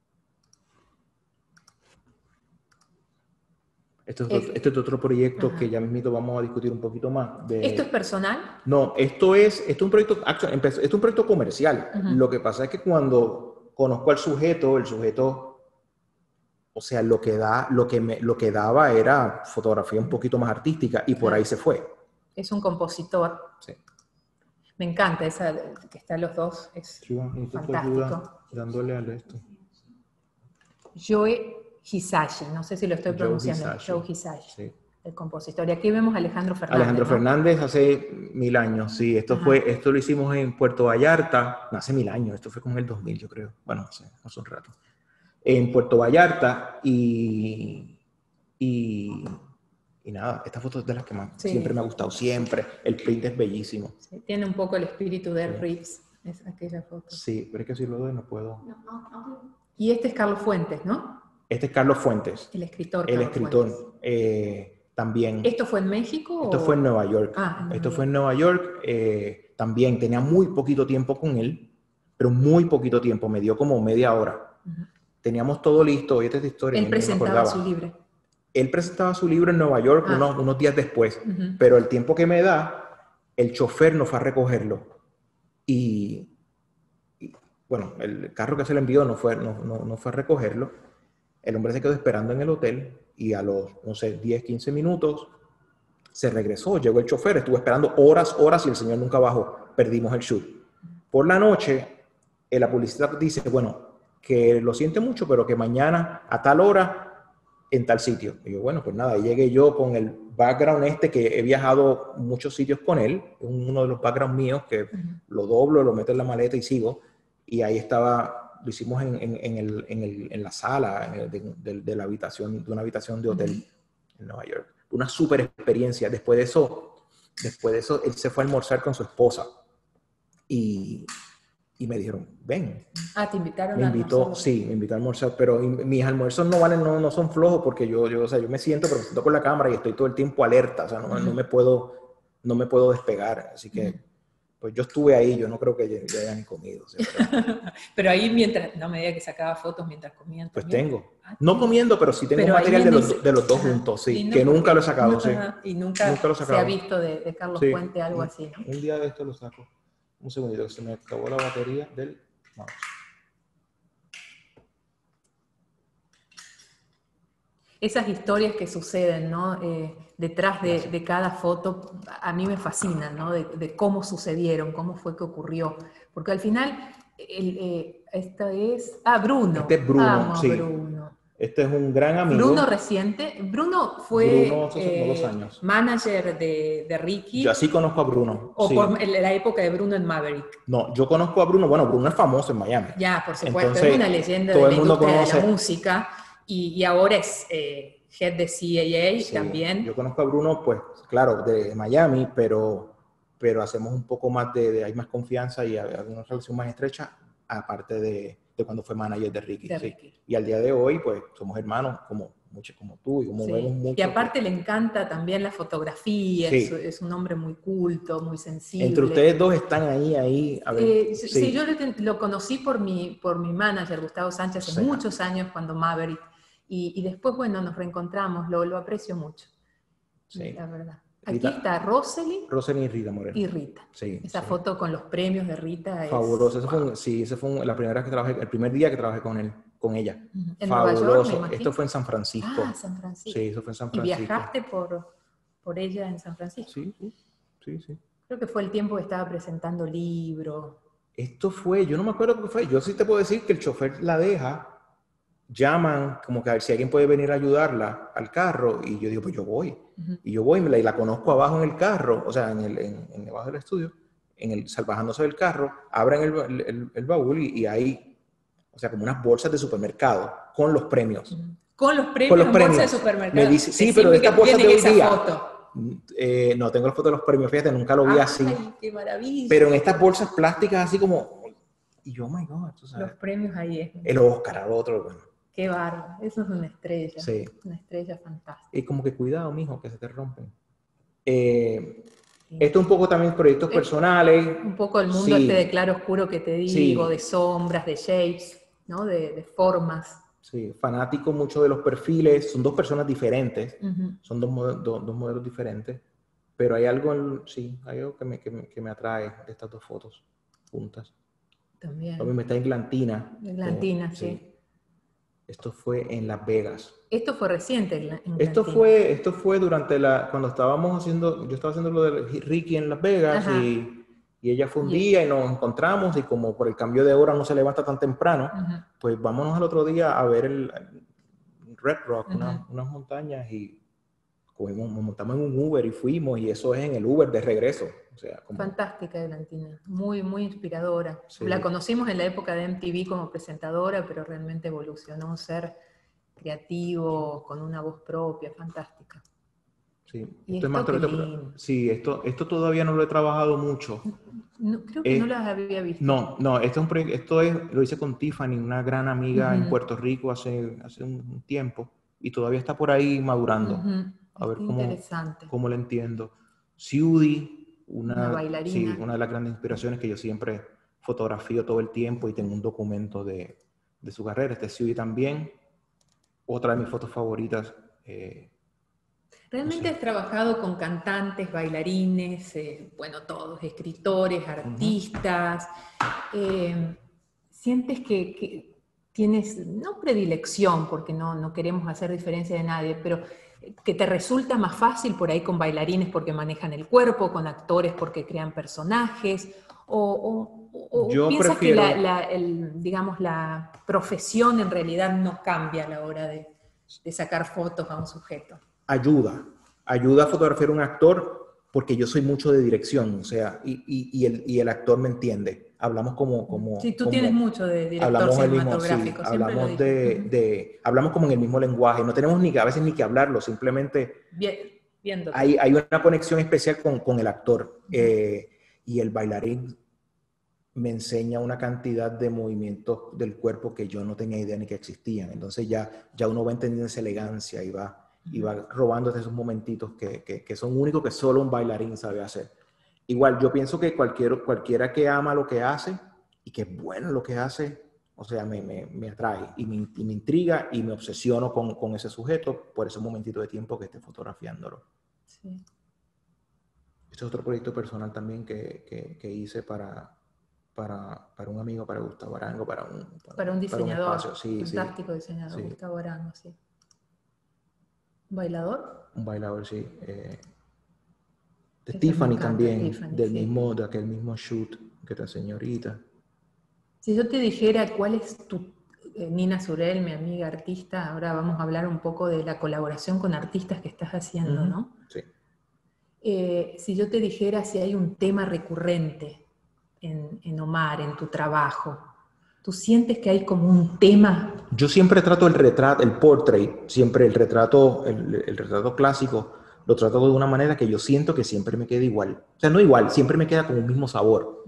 Esto es otro proyecto que ya mismito vamos a discutir un poquito más. ¿Esto es personal? No, esto es un proyecto comercial. Lo que pasa es que cuando conozco al sujeto, el sujeto, o sea, lo que daba era fotografía un poquito más artística y por ahí se fue. Es un compositor. Sí. Me encanta esa que están los dos, es fantástico. Dándole al esto. Joe Hisashi, no sé si lo estoy pronunciando. Joe Hisashi, sí. El compositor. Y aquí vemos a Alejandro Fernández. Alejandro Fernández hace 1000 años, sí. Esto lo hicimos en Puerto Vallarta, no hace 1000 años, esto fue como en el 2000, yo creo. Bueno, no sé, hace un rato. En Puerto Vallarta y nada, esta foto es de las que más siempre me ha gustado, siempre. El print es bellísimo. Sí, tiene un poco el espíritu de Reeves, es aquella foto. Sí, pero es que si lo doy no puedo. Y este es Carlos Fuentes, ¿no? Este es Carlos Fuentes. El escritor. El escritor. También. ¿Esto fue en México? Esto fue en Nueva York. Esto fue en Nueva York. También tenía muy poquito tiempo con él, pero muy poquito tiempo. Me dio como media hora. Teníamos todo listo. Oye, esta historia. Él presentaba su libro. Él presentaba su libro en Nueva York unos días después. Pero el tiempo que me da, el chofer no fue a recogerlo. Y bueno, el carro que se le envió no fue a recogerlo. El hombre se quedó esperando en el hotel y a los, no sé, 10, 15 minutos se regresó, llegó el chofer, estuvo esperando horas y el señor nunca bajó. Perdimos el shoot. Por la noche, la publicidad dice, bueno, que lo siente mucho, pero que mañana a tal hora en tal sitio. Y yo, bueno, pues nada, ahí llegué yo con el background que he viajado muchos sitios con él, uno de los backgrounds míos que lo doblo, lo meto en la maleta y sigo. Y ahí estaba, lo hicimos en la sala de la habitación, de una habitación de hotel en Nueva York. Una súper experiencia. Después de eso, él se fue a almorzar con su esposa. Y me dijeron, ven. ¿Te invitaron a almorzar? Sí, me invitó a almorzar, pero mis almuerzos no son flojos porque yo me siento, pero me siento con la cámara y estoy todo el tiempo alerta, o sea, no me puedo despegar, así que pues yo estuve ahí, yo no creo que ya hayan comido. ¿Sí? Pero ahí mientras, no me diga que sacaba fotos mientras comían. Pues tengo. No comiendo, pero sí tengo material de los dos juntos, sí, que nunca lo he sacado, sí. Y nunca se ha visto de Carlos Fuentes algo así, ¿no? Un día de esto lo saco. Un segundito, que se me acabó la batería del mouse. Esas historias que suceden, ¿no? Detrás de cada foto, a mí me fascinan, ¿no? De cómo sucedieron, cómo fue que ocurrió. Porque al final, esta es... Bruno. Este es Bruno, Amo sí. Bruno. Este es un gran amigo. Bruno reciente. Bruno fue hace 2 años. Manager de Ricky. Yo así conozco a Bruno. O sí. Por la época de Bruno en Maverick. No, yo conozco a Bruno. Bueno, Bruno es famoso en Miami. Ya, por supuesto. Entonces, es una leyenda de la industria de la música. Y ahora es head de CAA también. Yo conozco a Bruno, pues, claro, de Miami, pero hacemos un poco más hay más confianza y hay una relación más estrecha, aparte de cuando fue manager de Ricky. Sí. Y al día de hoy, pues, somos hermanos como tú y como vemos mucho. Y aparte le encanta también la fotografía, es un hombre muy culto, muy sensible. Entre ustedes dos están ahí. A ver, sí, yo lo conocí por mi manager, Gustavo Sánchez, hace muchos años, cuando Maverick. Y después, bueno, nos reencontramos, lo aprecio mucho, la verdad. Aquí está Rosely y Rita Moreno. Y Rita. Sí, Esa foto con los premios de Rita. Fabuloso. Esa fue la primera vez que trabajé, el primer día que trabajé con ella. ¿En fabuloso. Nueva York, Esto fue en San Francisco. San Francisco. Sí, eso fue en San Francisco. ¿Y viajaste por ella en San Francisco? Sí. Creo que fue el tiempo que estaba presentando libros. Esto fue, yo no me acuerdo qué fue. Yo sí te puedo decir que el chofer la deja. Llaman como que a ver si alguien puede venir a ayudarla al carro y yo digo, pues yo voy. Y yo voy y la conozco abajo en el carro, o sea, en debajo del estudio, bajándose del carro, abren el baúl y hay, o sea, como unas bolsas de supermercado con los premios. Con los premios. Bolsas de supermercado. Me dice, sí, pero estas bolsas de hoy día. Foto. No tengo las fotos de los premios, fíjate, nunca lo vi así. Ay, qué maravilla. Pero en estas bolsas plásticas así como, y yo, oh my God, tú sabes. Los premios ahí es. El Oscar, al otro, bueno. Qué bárbaro, eso es una estrella. Sí. Una estrella fantástica. Y como que cuidado, mijo, que se te rompen. Esto un poco también proyectos personales. Un poco el mundo de claro oscuro que te digo, de sombras, de shapes, ¿no? De formas. Sí, fanático mucho de los perfiles. Son 2 personas diferentes. Son dos modelos diferentes. Pero hay algo, hay algo que me atrae de estas 2 fotos juntas. También. A mí me está en Glantina. En Glantina, sí. Esto fue en Las Vegas. Esto fue reciente en Esto fue durante cuando yo estaba haciendo lo de Ricky en Las Vegas y ella fue un día y nos encontramos y como por el cambio de hora no se levanta tan temprano, pues vámonos al otro día a ver el Red Rock, unas montañas y nos montamos en un Uber y fuimos y eso es en el Uber de regreso. O sea, fantástica, Eglantine, muy, muy inspiradora. Sí. La conocimos en la época de MTV como presentadora, pero realmente evolucionó un ser creativo, con una voz propia, fantástica. Sí, y esto todavía no lo he trabajado mucho. No, creo que no las había visto. No, lo hice con Tiffany, una gran amiga en Puerto Rico hace un tiempo y todavía está por ahí madurando. A ver cómo la entiendo. Siudi, una bailarina. Sí, una de las grandes inspiraciones que yo siempre fotografío todo el tiempo y tengo un documento de su carrera. Siudi también, otra de mis fotos favoritas. Realmente has trabajado con cantantes, bailarines, todos, escritores, artistas. ¿Sientes que tienes, no predilección, porque no queremos hacer diferencia de nadie, pero que te resulta más fácil por ahí con bailarines porque manejan el cuerpo, con actores porque crean personajes, o piensas que la profesión en realidad no cambia a la hora de sacar fotos a un sujeto? Ayuda a fotografiar un actor porque yo soy mucho de dirección, o sea, y el actor me entiende. Hablamos como sí, tú tienes mucho de director cinematográfico. Hablamos como en el mismo lenguaje. No tenemos a veces ni que hablarlo, simplemente viéndote. Hay una conexión especial con el actor. Y el bailarín me enseña una cantidad de movimientos del cuerpo que yo no tenía idea ni que existían. Entonces ya uno va entendiendo esa elegancia y va robando esos momentitos que son únicos, que solo un bailarín sabe hacer. Igual, yo pienso que cualquiera que ama lo que hace y que es bueno lo que hace, o sea, me atrae y me intriga y me obsesiono con ese sujeto por ese momentito de tiempo que esté fotografiándolo. Sí. Este es otro proyecto personal también que hice para un amigo, para Gustavo Arango, para un diseñador, un espacio. Fantástico diseñador, sí. Gustavo Arango, sí. ¿Un bailador? Un bailador, sí. De Tiffany también, Tiffany, de aquel mismo shoot que te enseñé ahorita. Si yo te dijera cuál es Nina Zurel, mi amiga artista, ahora vamos a hablar un poco de la colaboración con artistas que estás haciendo, ¿no? Sí. Si yo te dijera si hay un tema recurrente en Omar, en tu trabajo, ¿tú sientes que hay como un tema? Yo siempre trato el portrait, siempre el retrato clásico, lo trato de una manera que yo siento que siempre me queda igual. O sea, no igual, siempre me queda con un mismo sabor.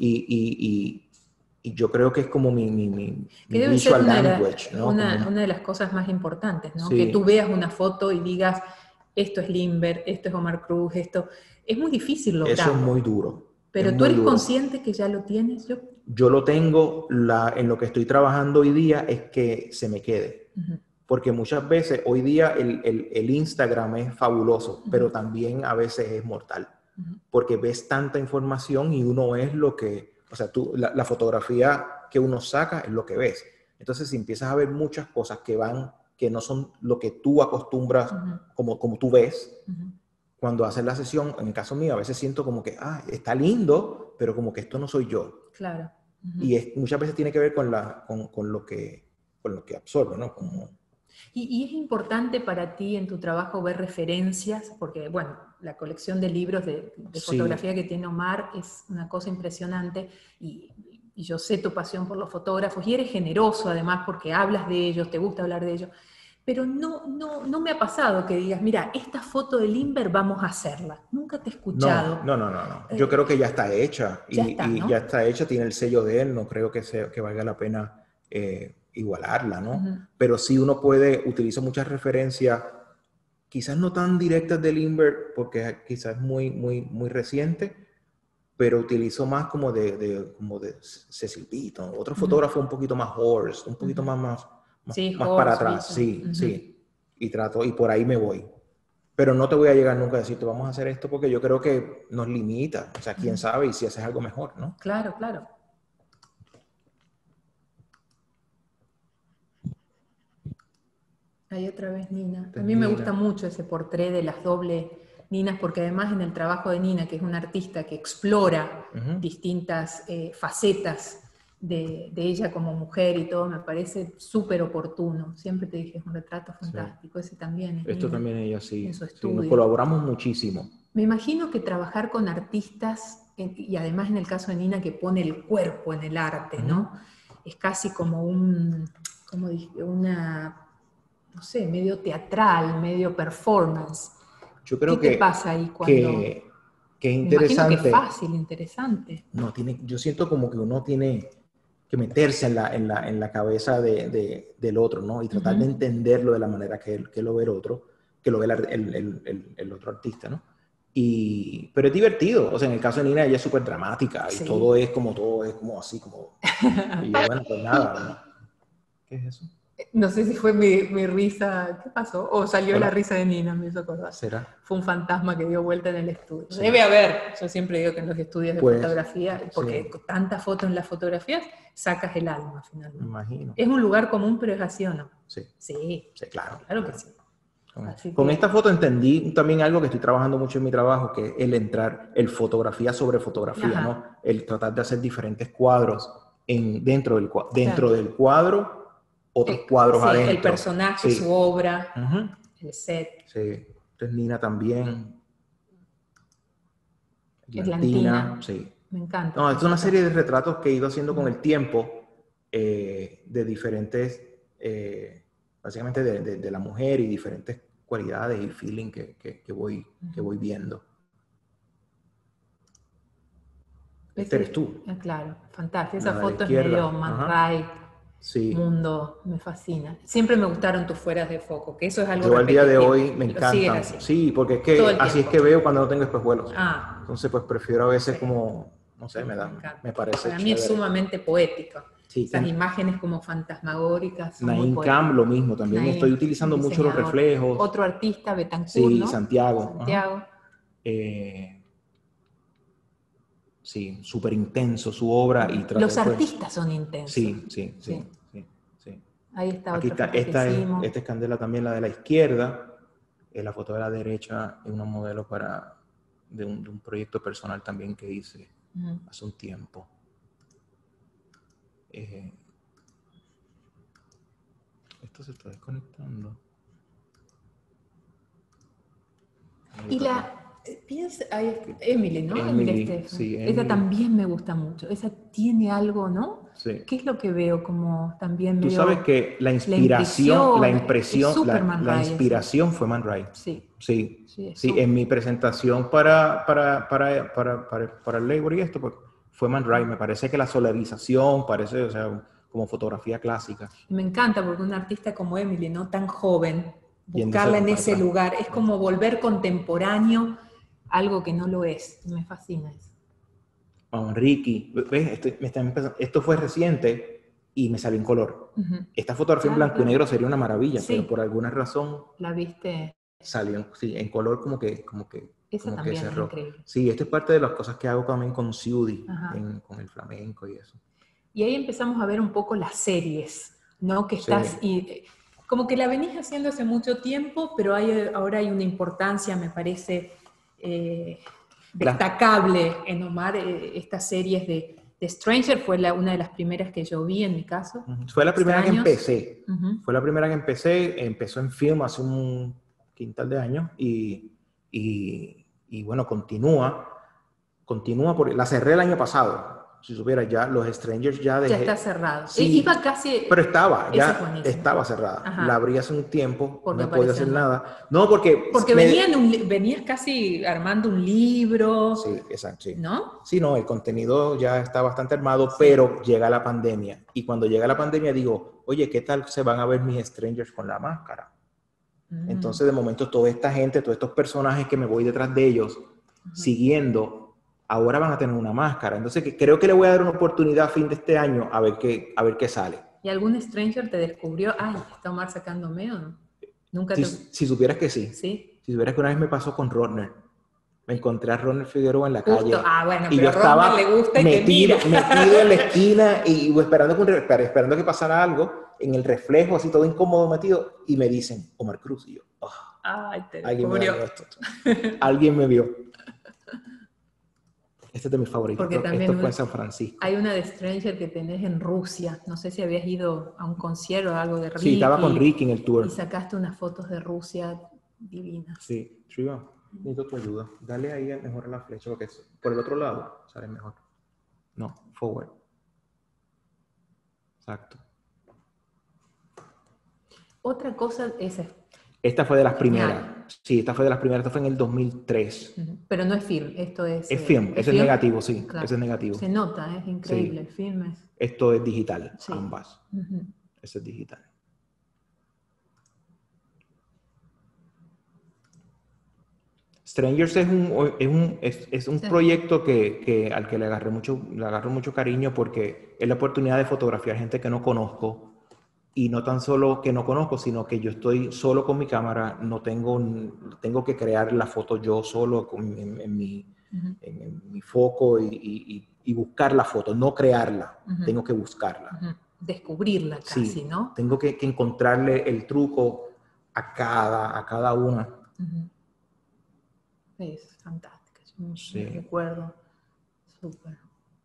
Y yo creo que es como mi que debe ser una de las cosas más importantes, ¿no? Sí. Que tú veas una foto y digas, esto es Lindbergh, esto es Omar Cruz, esto... Es muy difícil lograrlo. Eso es muy duro. Pero tú eres consciente que ya lo tienes. Yo lo tengo, en lo que estoy trabajando hoy día es que se me quede. Porque muchas veces, hoy día el Instagram es fabuloso, pero también a veces es mortal. Porque ves tanta información y uno es lo que... O sea, la fotografía que uno saca es lo que ves. Entonces, si empiezas a ver muchas cosas que no son lo que tú acostumbras, como tú ves, cuando haces la sesión, en el caso mío, a veces siento como que, está lindo, pero como que esto no soy yo. Claro. Y muchas veces tiene que ver con lo que absorbe, ¿no? ¿Y es importante para ti en tu trabajo ver referencias? Porque, bueno, la colección de libros de fotografía que tiene Omar es una cosa impresionante y yo sé tu pasión por los fotógrafos y eres generoso además porque hablas de ellos, te gusta hablar de ellos, pero no me ha pasado que digas, mira, esta foto de Lindbergh vamos a hacerla. Nunca te he escuchado. No. Yo creo que ya está hecha ¿no? Ya está hecha, tiene el sello de él, no creo que valga la pena igualarla, ¿no? Pero sí uno utiliza muchas referencias, quizás no tan directas de Lindbergh, porque quizás es muy reciente, pero utilizo más como de Cecil Beaton, otro fotógrafo un poquito más Horst, un poquito más para atrás, sí. Y por ahí me voy. Pero no te voy a llegar nunca a decirte, vamos a hacer esto, porque yo creo que nos limita. O sea, quién sabe y si haces algo mejor, ¿no? Claro. Ahí otra vez Nina. Esta A es mí me Nina. gusta mucho ese portrait de las dobles Ninas, porque además en el trabajo de Nina, que es una artista que explora distintas facetas de ella como mujer y todo, me parece súper oportuno. Siempre te dije, es un retrato fantástico. Ese también es Esto Nina, también ella sí. en su Sí, estudio. nos colaboramos muchísimo. Me imagino que trabajar con artistas, y además en el caso de Nina, que pone el cuerpo en el arte, ¿no? Es casi como una, no sé, medio teatral, medio performance. Yo creo ¿Qué te pasa ahí cuando...? que es Me imagino interesante. que es fácil, interesante. No, yo siento como que uno tiene que meterse en la cabeza del otro, ¿no? Y tratar de entenderlo de la manera que lo ve el otro, que lo ve el otro artista, ¿no? Pero es divertido. O sea, en el caso de Nina, ella es súper dramática y todo es como así, como... Y yo, bueno, pues nada, ¿no? ¿Qué es eso? No sé si fue mi risa, ¿qué pasó? O salió Hola. la risa de Nina, me hizo acordar. ¿Será? Fue un fantasma que dio vuelta en el estudio. Sí. Debe haber, yo siempre digo que en los estudios de fotografía, porque sí. con tantas fotos en las fotografías, sacas el alma finalmente. Me imagino. Es un lugar común, pero es así o no. Sí. Sí, Sí, claro. Claro que sí. Con esta foto entendí también algo que estoy trabajando mucho en mi trabajo, que es el fotografía sobre fotografía, ¿no? El tratar de hacer diferentes cuadros dentro del cuadro, otros cuadros adentro. El personaje, su obra, el set. Sí, entonces Nina también. Atlantina. Sí. Me encanta. No, es una serie de retratos que he ido haciendo con el tiempo de diferentes, básicamente de la mujer y diferentes cualidades y feeling que voy viendo. Este eres tú. Claro, fantástico. Esa foto es izquierda. medio Man Ray, mundo, me fascina. Siempre me gustaron tus fueras de foco, que eso es algo yo al día de hoy me encantan. Sí, porque es que así es que veo cuando no tengo espejuelos. Entonces pues prefiero a veces como, no sé, me parece Para mí es sumamente poético. Sí, esas imágenes como fantasmagóricas. Naim Cam, lo mismo, también Naim, estoy utilizando mucho los reflejos. Otro artista, Betancourt, sí, ¿no? Santiago. Sí, súper intenso su obra. Y los artistas son intensos. Sí. Ahí está Aquí otra está, esta es Candela también, la de la izquierda. La foto de la derecha es una modelo de un proyecto personal también que hice hace un tiempo. Esto se está desconectando. Y piensa, Emily, ¿no? Emily, sí, esa también me gusta mucho. Esa tiene algo, ¿no? Sí. ¿Qué es lo que veo como también Tú sabes que la inspiración fue Man Ray. Sí. En mi presentación para el Labor y esto, pues, fue Man Ray. Me parece que la solarización parece, o sea, como fotografía clásica. Me encanta porque un artista como Emily, ¿no? Tan joven, buscarla en ese lugar, es como volver contemporáneo algo que no lo es. Me fascina eso. Ricky, ¿ves? Esto fue reciente y me salió en color. Esta fotografía en blanco y negro sería una maravilla, pero por alguna razón... ¿La viste? Salió, en color como que Esa también es increíble. Sí, esto es parte de las cosas que hago también con Ciudi, con el flamenco y eso. Y ahí empezamos a ver un poco las series, ¿no? Que estás... como que la venís haciendo hace mucho tiempo, pero ahora hay una importancia, me parece, destacable en Omar. Estas series de Stranger fue una de las primeras que yo vi en mi caso. Fue la primera que empecé. Fue la primera que empezó en film hace un quintal de años y bueno, continúa porque la cerré el año pasado. Si supieras, ya los Strangers ya dejé. Ya está cerrado. Sí, iba casi... Pero estaba cerrada. La abrí hace un tiempo, no podía hacer nada. No, porque venías casi armando un libro. Sí, exacto. Sí. ¿No? Sí, no, el contenido ya está bastante armado, pero llega la pandemia. Y cuando llega la pandemia digo, oye, ¿qué tal se van a ver mis Strangers con la máscara? Entonces, de momento, toda esta gente, todos estos personajes que me voy detrás de ellos, siguiendo, ahora van a tener una máscara. Entonces, creo que le voy a dar una oportunidad a fin de este año a ver qué sale. ¿Y algún Stranger te descubrió? Ay, ¿está Omar sacándome o no? ¿Nunca si supieras que sí. ¿Sí? Si supieras que una vez me pasó con Rodner. Me encontré a Rodner Figueroa en la calle. Bueno, y pero yo estaba le gusta y metido en la esquina y esperando que pasara algo. en el reflejo, así todo incómodo metido, y me dicen, Omar Cruz, y yo, oh, Ay, te alguien me descubrió. vio esto. Alguien me vio. Este es de mis favoritos. Porque también Esto fue en San Francisco. hay una de Stranger que tenés en Rusia. No sé si habías ido a un concierto o algo de Ricky. Sí, estaba con Ricky en el tour. Y sacaste unas fotos de Rusia divinas. Sí, Shiva, necesito tu ayuda. Dale ahí mejor a la flecha, porque por el otro lado sale mejor. No, forward. Exacto. Otra cosa es... Esta fue de las primeras. Sí, esta fue de las primeras. Esta fue en el 2003. Pero no es film, esto es... Es film, ese es negativo, sí. Claro. Ese es negativo. Se nota, es increíble. Sí. El film es... Esto es digital, sí. ambas. Ese es digital. Strangers es un proyecto al que le agarro mucho cariño porque es la oportunidad de fotografiar gente que no conozco. Y no tan solo que no conozco, sino que yo estoy solo con mi cámara, tengo que crear la foto yo solo en mi foco y buscar la foto, no crearla, tengo que buscarla. Descubrirla casi, sí, ¿no? Tengo que encontrarle el truco a cada una. Es fantástica, yo me recuerdo, súper.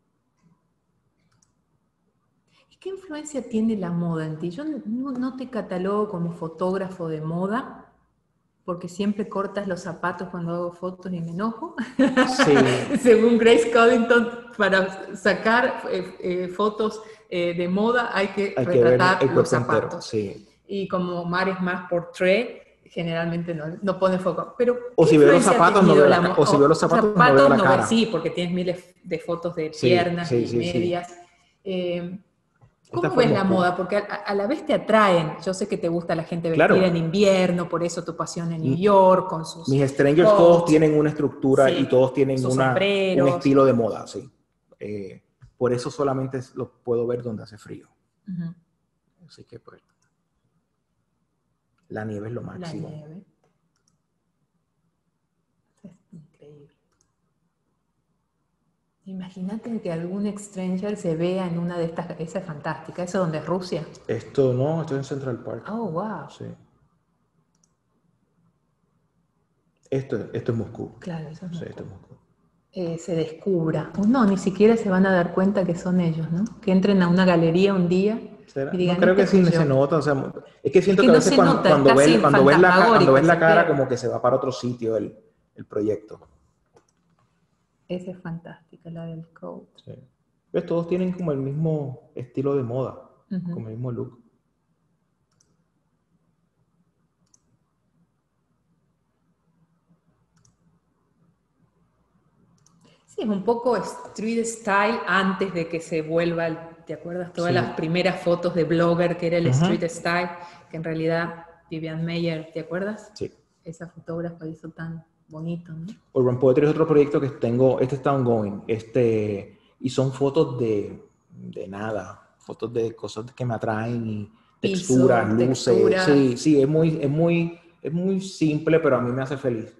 ¿Qué influencia tiene la moda en ti? Yo no te catalogo como fotógrafo de moda, porque siempre cortas los zapatos cuando hago fotos y me enojo. Sí. Según Grace Coddington, para sacar fotos de moda hay que retratar los zapatos. Sí. Y como Omar es más portrait, generalmente no pone foco. Pero, o si veo los zapatos, no veo la cara. O si veo los zapatos, no veo la cara. Sí, porque tienes miles de fotos de piernas y medias. ¿Cómo ves la moda? Porque a la vez te atraen. Yo sé que te gusta la gente vestida en invierno, por eso tu pasión en New York, con sus... Mis Strangers todos tienen una estructura y todos tienen un estilo de moda, sí. Por eso solamente los puedo ver donde hace frío. Así que pues... La nieve es lo máximo. La nieve. Es increíble. Imagínate que algún Stranger se vea en una de estas, esa es fantástica. ¿Eso dónde es Rusia? Esto es en Central Park. Oh, wow. Sí. Esto es Moscú. Claro, eso es Moscú. Sí, esto es Moscú. Se descubra. No, ni siquiera se van a dar cuenta que son ellos, ¿no? Que entren a una galería un día y digan, no creo que sí se nota. O sea, es que siento que a veces cuando ves la cara como que se va para otro sitio el proyecto. Esa es fantástica, la del coat. Sí. ¿Ves? Todos tienen como el mismo estilo de moda, como el mismo look. Sí, es un poco street style antes de que se vuelva, ¿te acuerdas? Todas las primeras fotos de blogger que era el street style, que en realidad Vivian Maier, ¿te acuerdas? Sí. Esa fotógrafa hizo tan bonito, ¿no? Urban Poetry es otro proyecto que tengo, está ongoing, y son fotos de nada, fotos de cosas que me atraen y texturas, luces. Sí, es muy simple, pero a mí me hace feliz.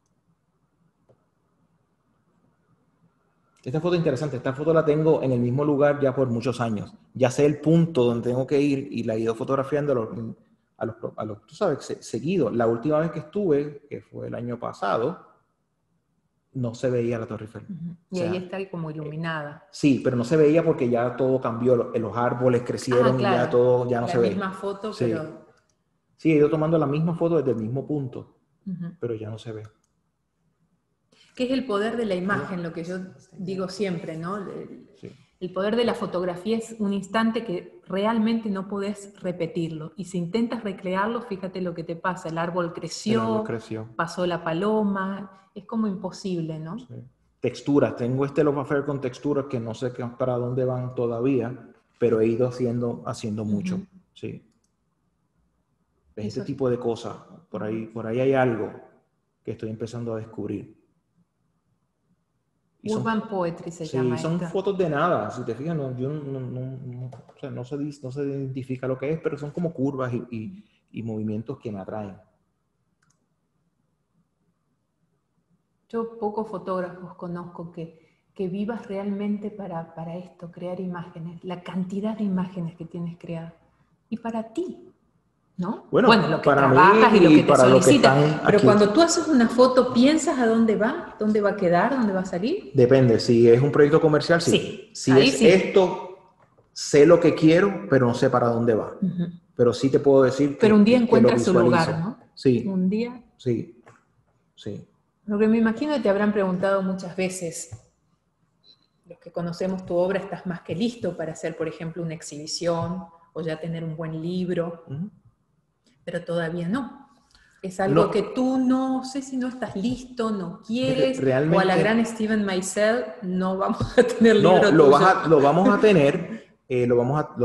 Esta foto es interesante, esta foto la tengo en el mismo lugar ya por muchos años. Ya sé el punto donde tengo que ir y la he ido fotografiando a los tú sabes, seguido. La última vez que estuve, que fue el año pasado, no se veía la Torre Eiffel. Y ahí está como iluminada. Sí, pero no se veía porque ya todo cambió, los árboles crecieron y ya todo ya no se ve. La misma foto, pero... Sí, he ido tomando la misma foto desde el mismo punto, pero ya no se ve. Que es el poder de la imagen, lo que yo digo siempre, ¿no? El poder de la fotografía es un instante que realmente no podés repetirlo. Y si intentas recrearlo, fíjate lo que te pasa. El árbol creció, pasó la paloma, es como imposible, ¿no? Sí. Texturas, tengo este Love Affair con texturas que no sé para dónde van todavía, pero he ido haciendo mucho, sí. Este tipo de cosas, por ahí hay algo que estoy empezando a descubrir. Urban Poetry se llama. Sí, son fotos de nada, si te fijas, no se identifica lo que es, pero son como curvas y movimientos que me atraen. Yo pocos fotógrafos conozco que vivas realmente para esto, crear imágenes, la cantidad de imágenes que tienes creadas. y para ti, ¿no? Bueno, lo que para trabajas mí y lo que te para los que solicitan. están Pero aquí. cuando tú haces una foto, ¿piensas a dónde va? ¿Dónde va a quedar? ¿Dónde va a salir? Depende, si es un proyecto comercial, sí. Sí, Si ahí es sí. esto, sé lo que quiero, pero no sé para dónde va. Pero sí te puedo decir Pero un día que lo encuentras su visualizo. lugar, ¿no? Sí. Un día. Sí, sí. Lo que me imagino que te habrán preguntado muchas veces, los que conocemos tu obra, ¿estás más que listo para hacer, por ejemplo, una exhibición o ya tener un buen libro? Pero todavía no. Es algo que tú no sé si no estás listo, no quieres, realmente, o a la gran Steven Meisel no vamos a tener libro no, tuyo. lo vamos a tener, lo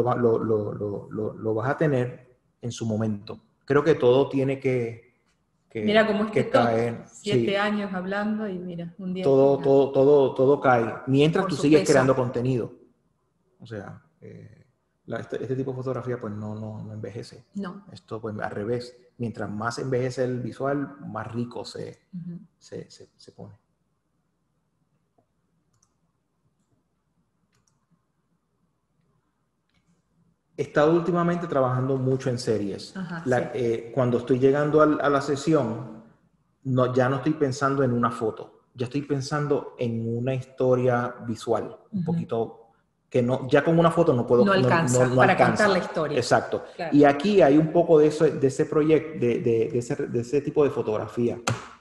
vas a tener en su momento. Creo que todo tiene que Mira cómo que caer. 7 Sí. años hablando y mira, un día... Todo cae. Mientras Por tú su sigues peso. creando contenido. O sea, este tipo de fotografía pues no envejece. No. Esto pues al revés. Mientras más envejece el visual, más rico se pone. He estado últimamente trabajando mucho en series. Ajá, Cuando estoy llegando a la sesión, ya no estoy pensando en una foto, ya estoy pensando en una historia visual, un poquito que no, ya con una foto no puedo, no alcanza para alcanza. Contar la historia. Exacto. Claro. Y aquí hay un poco de ese proyecto, de ese tipo de fotografía.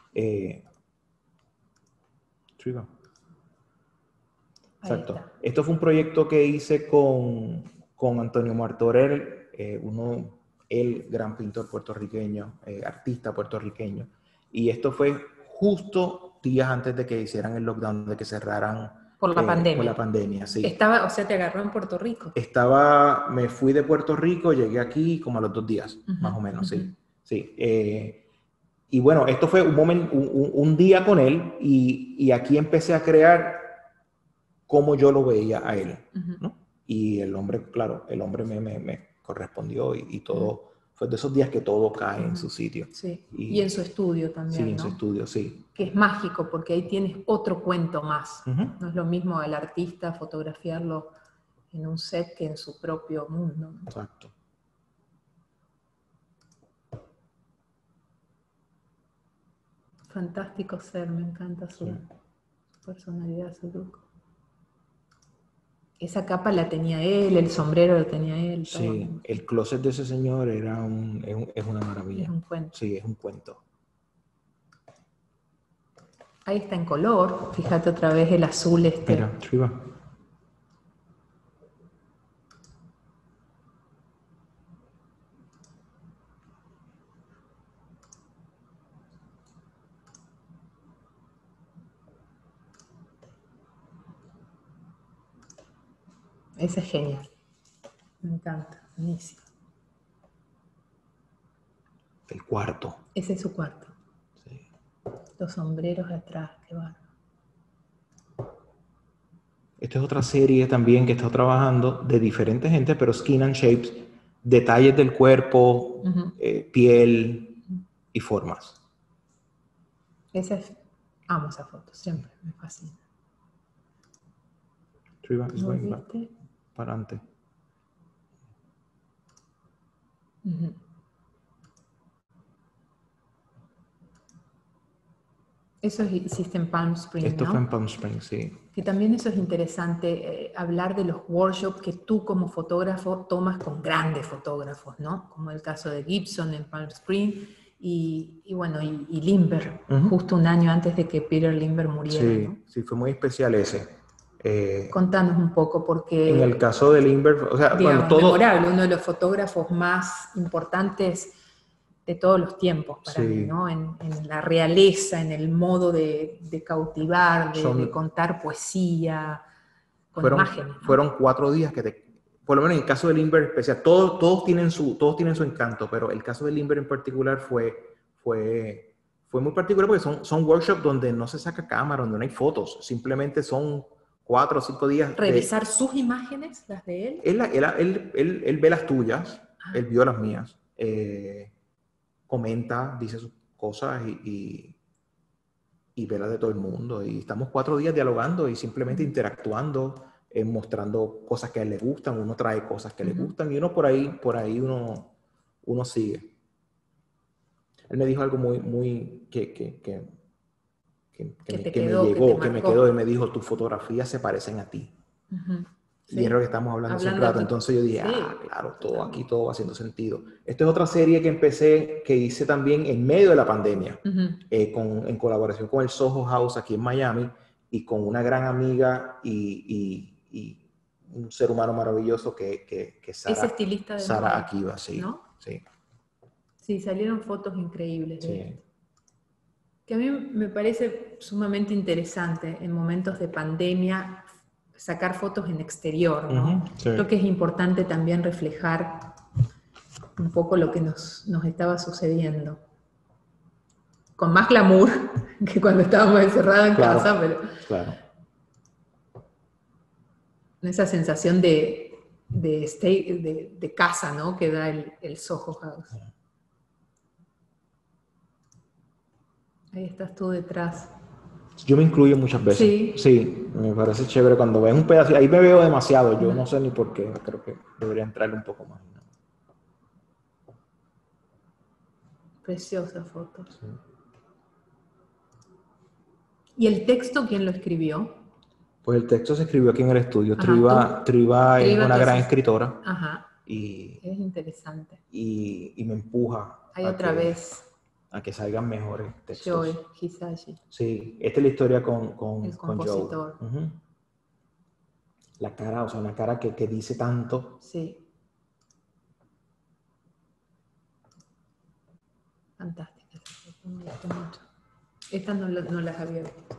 Exacto. Esto fue un proyecto que hice con Antonio Martorell, el gran pintor puertorriqueño, artista puertorriqueño. Y esto fue justo días antes de que hicieran el lockdown, de que cerraran por la pandemia. Por la pandemia, sí. Te agarró en Puerto Rico. Me fui de Puerto Rico, llegué aquí como a los 2 días, más o menos, sí. Y bueno, esto fue un día con él y aquí empecé a crear cómo yo lo veía a él, ¿no? Y el hombre, claro, me correspondió y todo, fue de esos días que todo cae en su sitio. Sí. Y en su estudio también, sí, en su estudio, sí. Que es mágico porque ahí tienes otro cuento más. No es lo mismo el artista fotografiarlo en un set que en su propio mundo. Exacto. Fantástico ser, me encanta su personalidad, su look. Esa capa la tenía él, el sombrero lo tenía él. Todo. Sí, el closet de ese señor es una maravilla. Es un cuento. Sí, es un cuento. Ahí está en color, fíjate otra vez el azul Mira, arriba. Ese es genial. Me encanta, buenísimo. El cuarto. Ese es su cuarto. Sí. Los sombreros atrás, qué bárbaro. Esta es otra serie también que he estado trabajando de diferente gente, pero Skin and Shapes, detalles del cuerpo, piel y formas. Amo esa foto, siempre me fascina. Para adelante. Eso hiciste en Palm Springs, Esto ¿no? fue en Palm Springs, sí. Que también eso es interesante, hablar de los workshops que tú como fotógrafo tomas con grandes fotógrafos, ¿no? Como el caso de Gibson en Palm Springs y Lindbergh, justo un año antes de que Peter Lindbergh muriera, sí, ¿no? Sí, fue muy especial ese. Contanos un poco, porque... En el caso de Lindbergh, o sea, digamos, memorable, uno de los fotógrafos más importantes de todos los tiempos para mí, ¿no? En la realeza, en el modo de cautivar, de contar poesía, con imágenes, ¿no? Fueron 4 días por lo menos en el caso de Lindbergh especial, todos tienen su encanto, pero el caso de Lindbergh en particular fue muy particular porque son workshops donde no se saca cámara, donde no hay fotos, simplemente son 4 o 5 días. ¿Revisar sus imágenes, las de él? Él ve las tuyas, él vio las mías, comenta, dice sus cosas y ve las de todo el mundo. Y estamos 4 días dialogando y simplemente interactuando, mostrando cosas que a él le gustan, uno trae cosas que le gustan y uno por ahí uno sigue. Él me dijo algo muy que me quedó y me dijo, tus fotografías se parecen a ti. Sí. Y es lo que estamos hablando hace un rato. Entonces yo dije, claro, todo va haciendo sentido. Esta es otra serie que hice también en medio de la pandemia, en colaboración con el Soho House aquí en Miami y con una gran amiga y un ser humano maravilloso que es Sara, ese estilista de Sara moda, Akiva, sí, ¿no? Sí. Sí, salieron fotos increíbles de Sí. esto. Que a mí me parece sumamente interesante en momentos de pandemia sacar fotos en exterior, ¿no? Sí. Creo que es importante también reflejar un poco lo que nos estaba sucediendo. Con más glamour que cuando estábamos encerrados en casa, pero esa sensación de casa, ¿no? Que da el Soho House. Ahí estás tú detrás. Yo me incluyo muchas veces. Sí, me parece chévere cuando ves un pedazo. Ahí me veo demasiado. Yo no sé ni por qué. Creo que debería entrarle un poco más. ¿No? Preciosa foto. Sí. ¿Y el texto quién lo escribió? Pues el texto se escribió aquí en el estudio. Triva es una gran escritora. Ajá. Y es interesante. Y me empuja. A que salgan mejores textos. Joe Hisaishi. Sí, esta es la historia con el compositor. Joe. La cara, o sea, una cara que dice tanto. Sí. Fantástica. Me gustó mucho. Estas no las había visto.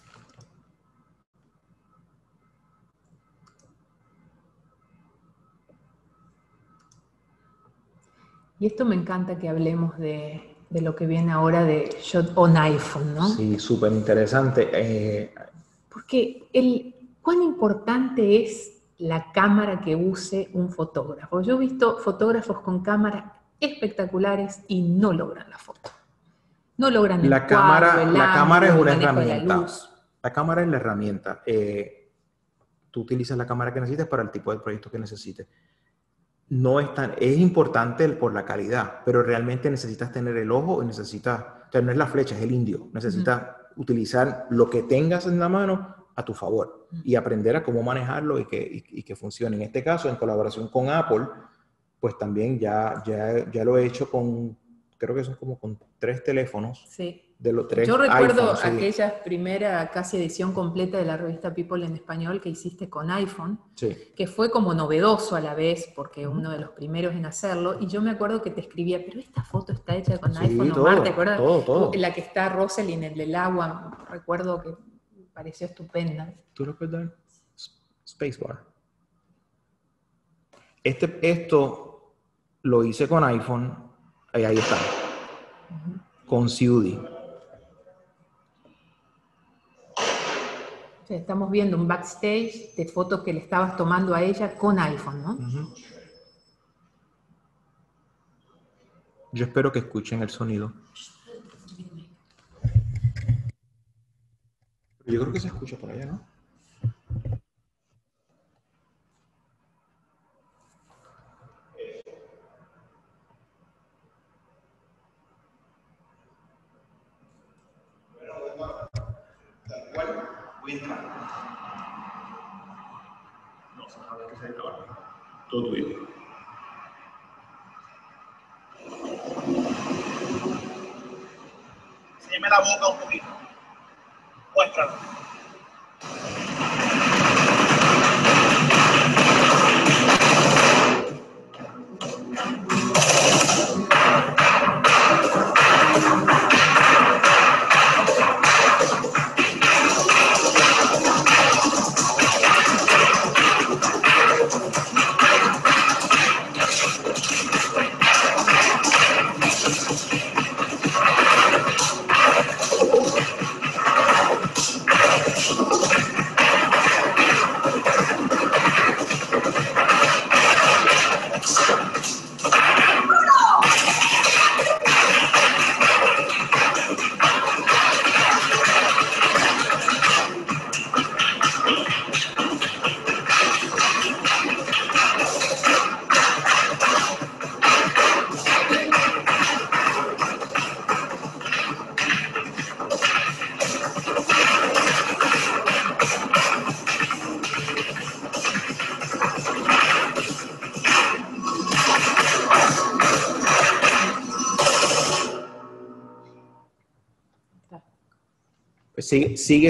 Y esto me encanta que hablemos de lo que viene ahora de Shot on iPhone, ¿no? Sí, súper interesante. Porque cuán importante es la cámara que use un fotógrafo. Yo he visto fotógrafos con cámaras espectaculares y no logran la foto. No logran el la cámara es una herramienta. La cámara es la herramienta. Tú utilizas la cámara que necesites para el tipo de proyecto que necesites. Es importante por la calidad, pero realmente necesitas tener el ojo y no es la flecha, es el indio. Necesitas utilizar lo que tengas en la mano a tu favor y aprender a cómo manejarlo y que funcione. En este caso, en colaboración con Apple, pues también ya lo he hecho creo que son como con 3 teléfonos. Sí. De los 3 Yo recuerdo iPhones, aquella primera casi edición completa de la revista People en español que hiciste con iPhone, que fue como novedoso a la vez, porque uno de los primeros en hacerlo, y yo me acuerdo que te escribía, pero esta foto está hecha con iPhone, Omar, ¿te acuerdas? Todo. La que está Rosalind, el del agua, recuerdo que pareció estupenda. ¿Tú lo puedes dar? Spacebar. Esto lo hice con iPhone, ahí está, con CUD. O sea, estamos viendo un backstage de fotos que le estabas tomando a ella con iPhone, ¿no? Yo espero que escuchen el sonido. Yo creo que se escucha por allá, ¿no? No, se sabe que se acaba. Todo tuyo. Enséñame la boca un poquito. Muéstralo. Pues sigue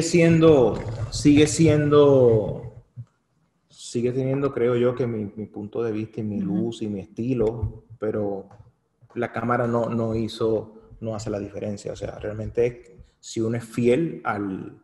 teniendo, creo yo, que mi punto de vista y mi luz y mi estilo, pero la cámara no hace la diferencia. O sea, realmente si uno es fiel a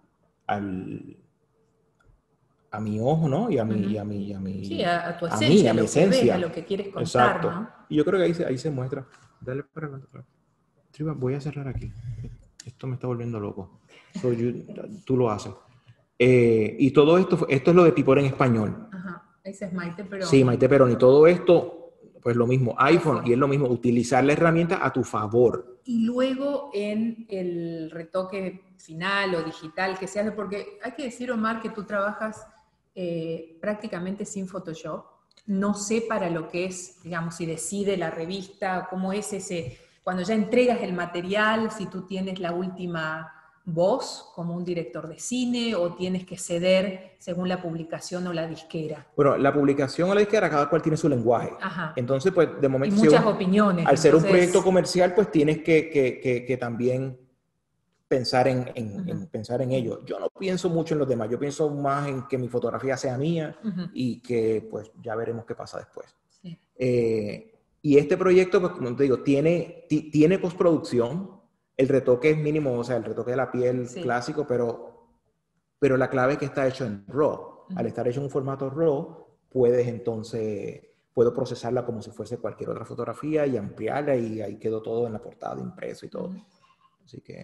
mi ojo, ¿no? Y a mi, sí, a tu esencia, a mi lo que ves, esencia. a lo que quieres contar, exacto. ¿no? Y yo creo que ahí se muestra. Dale para adelante. Triba, voy a cerrar aquí. Esto me está volviendo loco. Tú lo haces. Y todo esto es lo de Tipor en español. Ajá, ese es Maite Peroni. Sí, Maite Peroni. Todo esto, pues lo mismo, iPhone, y es lo mismo, utilizar la herramienta a tu favor. Y luego en el retoque final o digital que se hace, porque hay que decir, Omar, que tú trabajas prácticamente sin Photoshop. No sé para lo que es, digamos, si decide la revista, cómo es ese, cuando ya entregas el material, si tú tienes la última voz como un director de cine o tienes que ceder según la publicación o la disquera. Bueno, la publicación o la disquera, cada cual tiene su lenguaje. Ajá. Entonces, pues, de momento... Y muchas opiniones. Al ser un proyecto comercial, pues tienes que también pensar pensar en ello. Yo no pienso mucho en los demás, yo pienso más en que mi fotografía sea mía y que, pues, ya veremos qué pasa después. Sí. Y este proyecto, pues, como te digo, tiene postproducción. El retoque es mínimo, o sea, el retoque de la piel clásico, pero la clave es que está hecho en RAW. Al estar hecho en un formato RAW, puedo procesarla como si fuese cualquier otra fotografía y ampliarla, y ahí quedó todo en la portada, impreso y todo. Así que...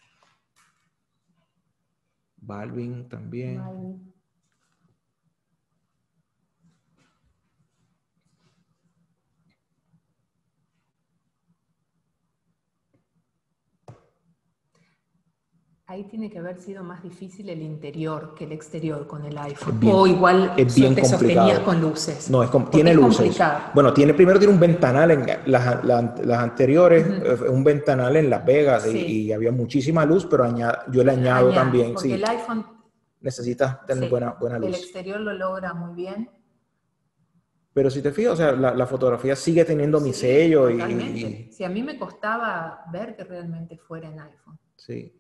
Balvin también. Balvin. Ahí tiene que haber sido más difícil el interior que el exterior con el iPhone. O igual es bien te sostenías con luces. No, tiene luces. Complicado. Bueno, primero tiene un ventanal en las anteriores, un ventanal en Las Vegas y había muchísima luz, pero yo le añado también. Porque el iPhone necesita tener buena luz. El exterior lo logra muy bien. Pero si te fijas, o sea, la fotografía sigue teniendo mi sello. Totalmente. Sí, a mí me costaba ver que realmente fuera en iPhone. Sí.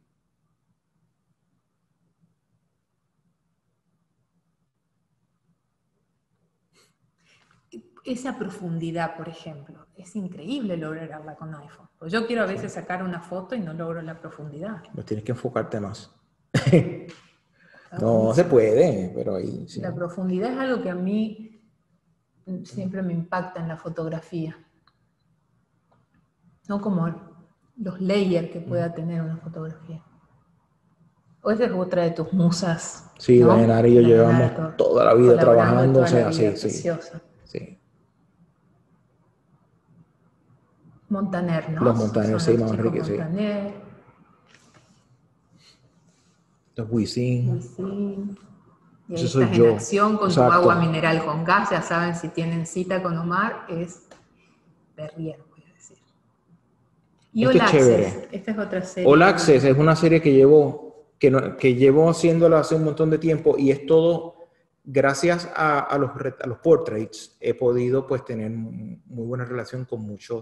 Esa profundidad, por ejemplo, es increíble lograrla con iPhone. Pues yo quiero a veces sacar una foto y no logro la profundidad. Pues tienes que enfocarte más. No se puede, pero ahí sí. La profundidad es algo que a mí siempre me impacta en la fotografía. No como los layers que pueda tener una fotografía. O esa es otra de tus musas. Sí, ¿no? Dayanara y yo llevamos toda la vida trabajando. Toda la vida, sí. preciosa. Sí. Montaner, ¿no? Los Montaner, sí, más Enrique, sí. Montaner. Los Wisin. Y ahí estás en acción con tu agua mineral con gas. Ya saben, si tienen cita con Omar, es Berrier, voy a decir. Y All Access, esta es otra serie. All Access es una serie que llevo haciéndola hace un montón de tiempo, y es todo gracias a los portraits. He podido, pues, tener muy buena relación con muchos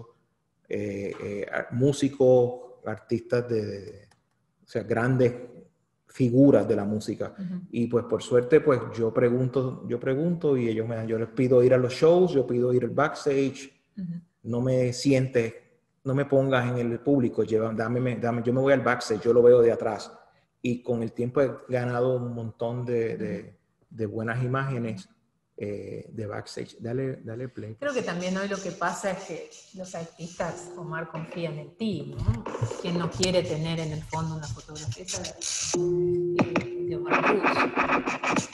músicos, artistas o sea, grandes figuras de la música. Y pues por suerte, pues yo pregunto y yo les pido ir a los shows, yo pido ir al backstage. No me pongas en el público, yo me voy al backstage, yo lo veo de atrás. Y con el tiempo he ganado un montón de buenas imágenes de backstage. Dale play. Creo que también hoy lo que pasa es que los artistas, Omar, confían en ti, ¿no? ¿Quién no quiere tener en el fondo una fotografía de Omar Cruz?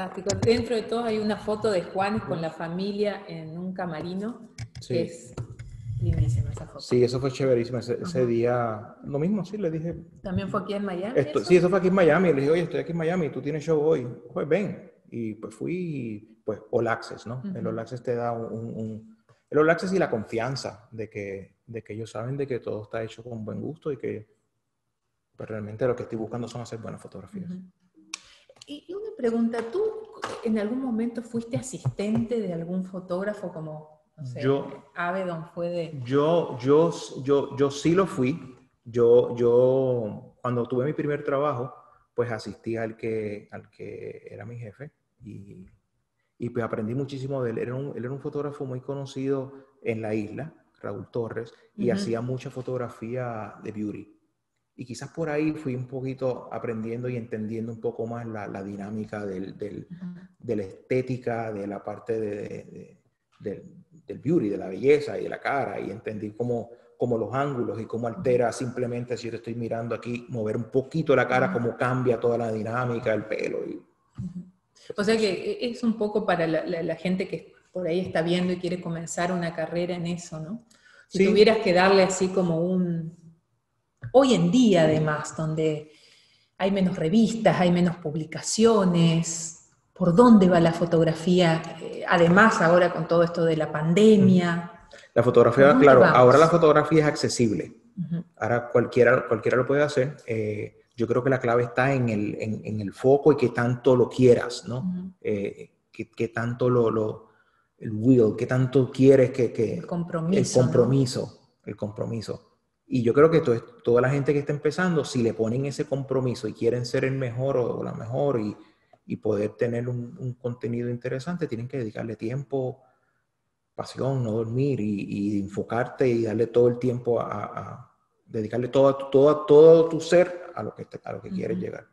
fantástico. Dentro de todo hay una foto de Juanes con la familia en un camarino. Sí. Que es lindísima esa foto. Sí, eso fue chéverísimo. Ese día, lo mismo, sí, le dije. ¿También fue aquí en Miami? Sí, eso fue aquí en Miami. Le dije, oye, estoy aquí en Miami, tú tienes show hoy. Pues ven. Y pues fui, pues All Access, ¿no? El All Access te da el All Access y la confianza de que ellos saben de que todo está hecho con buen gusto y que pues, realmente lo que estoy buscando son hacer buenas fotografías. Y una pregunta, ¿tú en algún momento fuiste asistente de algún fotógrafo como, no sé, Avedon fue de...? Yo sí lo fui. Yo cuando tuve mi primer trabajo, pues asistí al que era mi jefe y pues aprendí muchísimo de él. Él era un fotógrafo muy conocido en la isla, Raúl Torres, y hacía mucha fotografía de beauty. Y quizás por ahí fui un poquito aprendiendo y entendiendo un poco más la dinámica de la estética, de la parte del beauty, de la belleza y de la cara, y entendí cómo los ángulos y cómo altera simplemente, si yo te estoy mirando aquí, mover un poquito la cara, cómo cambia toda la dinámica, el pelo. O sea que es un poco para la gente que por ahí está viendo y quiere comenzar una carrera en eso, ¿no? Si tuvieras que darle así como hoy en día, además, donde hay menos revistas, hay menos publicaciones, ¿por dónde va la fotografía? Además, ahora con todo esto de la pandemia. La fotografía, claro, ahora la fotografía es accesible. Ahora cualquiera lo puede hacer. Yo creo que la clave está en el foco y que tanto lo quieras, ¿no? Que tanto el will, que tanto quieres que el compromiso. El compromiso. Y yo creo que toda la gente que está empezando, si le ponen ese compromiso y quieren ser el mejor o la mejor y poder tener un contenido interesante, tienen que dedicarle tiempo, pasión, no dormir y enfocarte y darle todo el tiempo a dedicarle todo tu ser a lo que quieres llegar.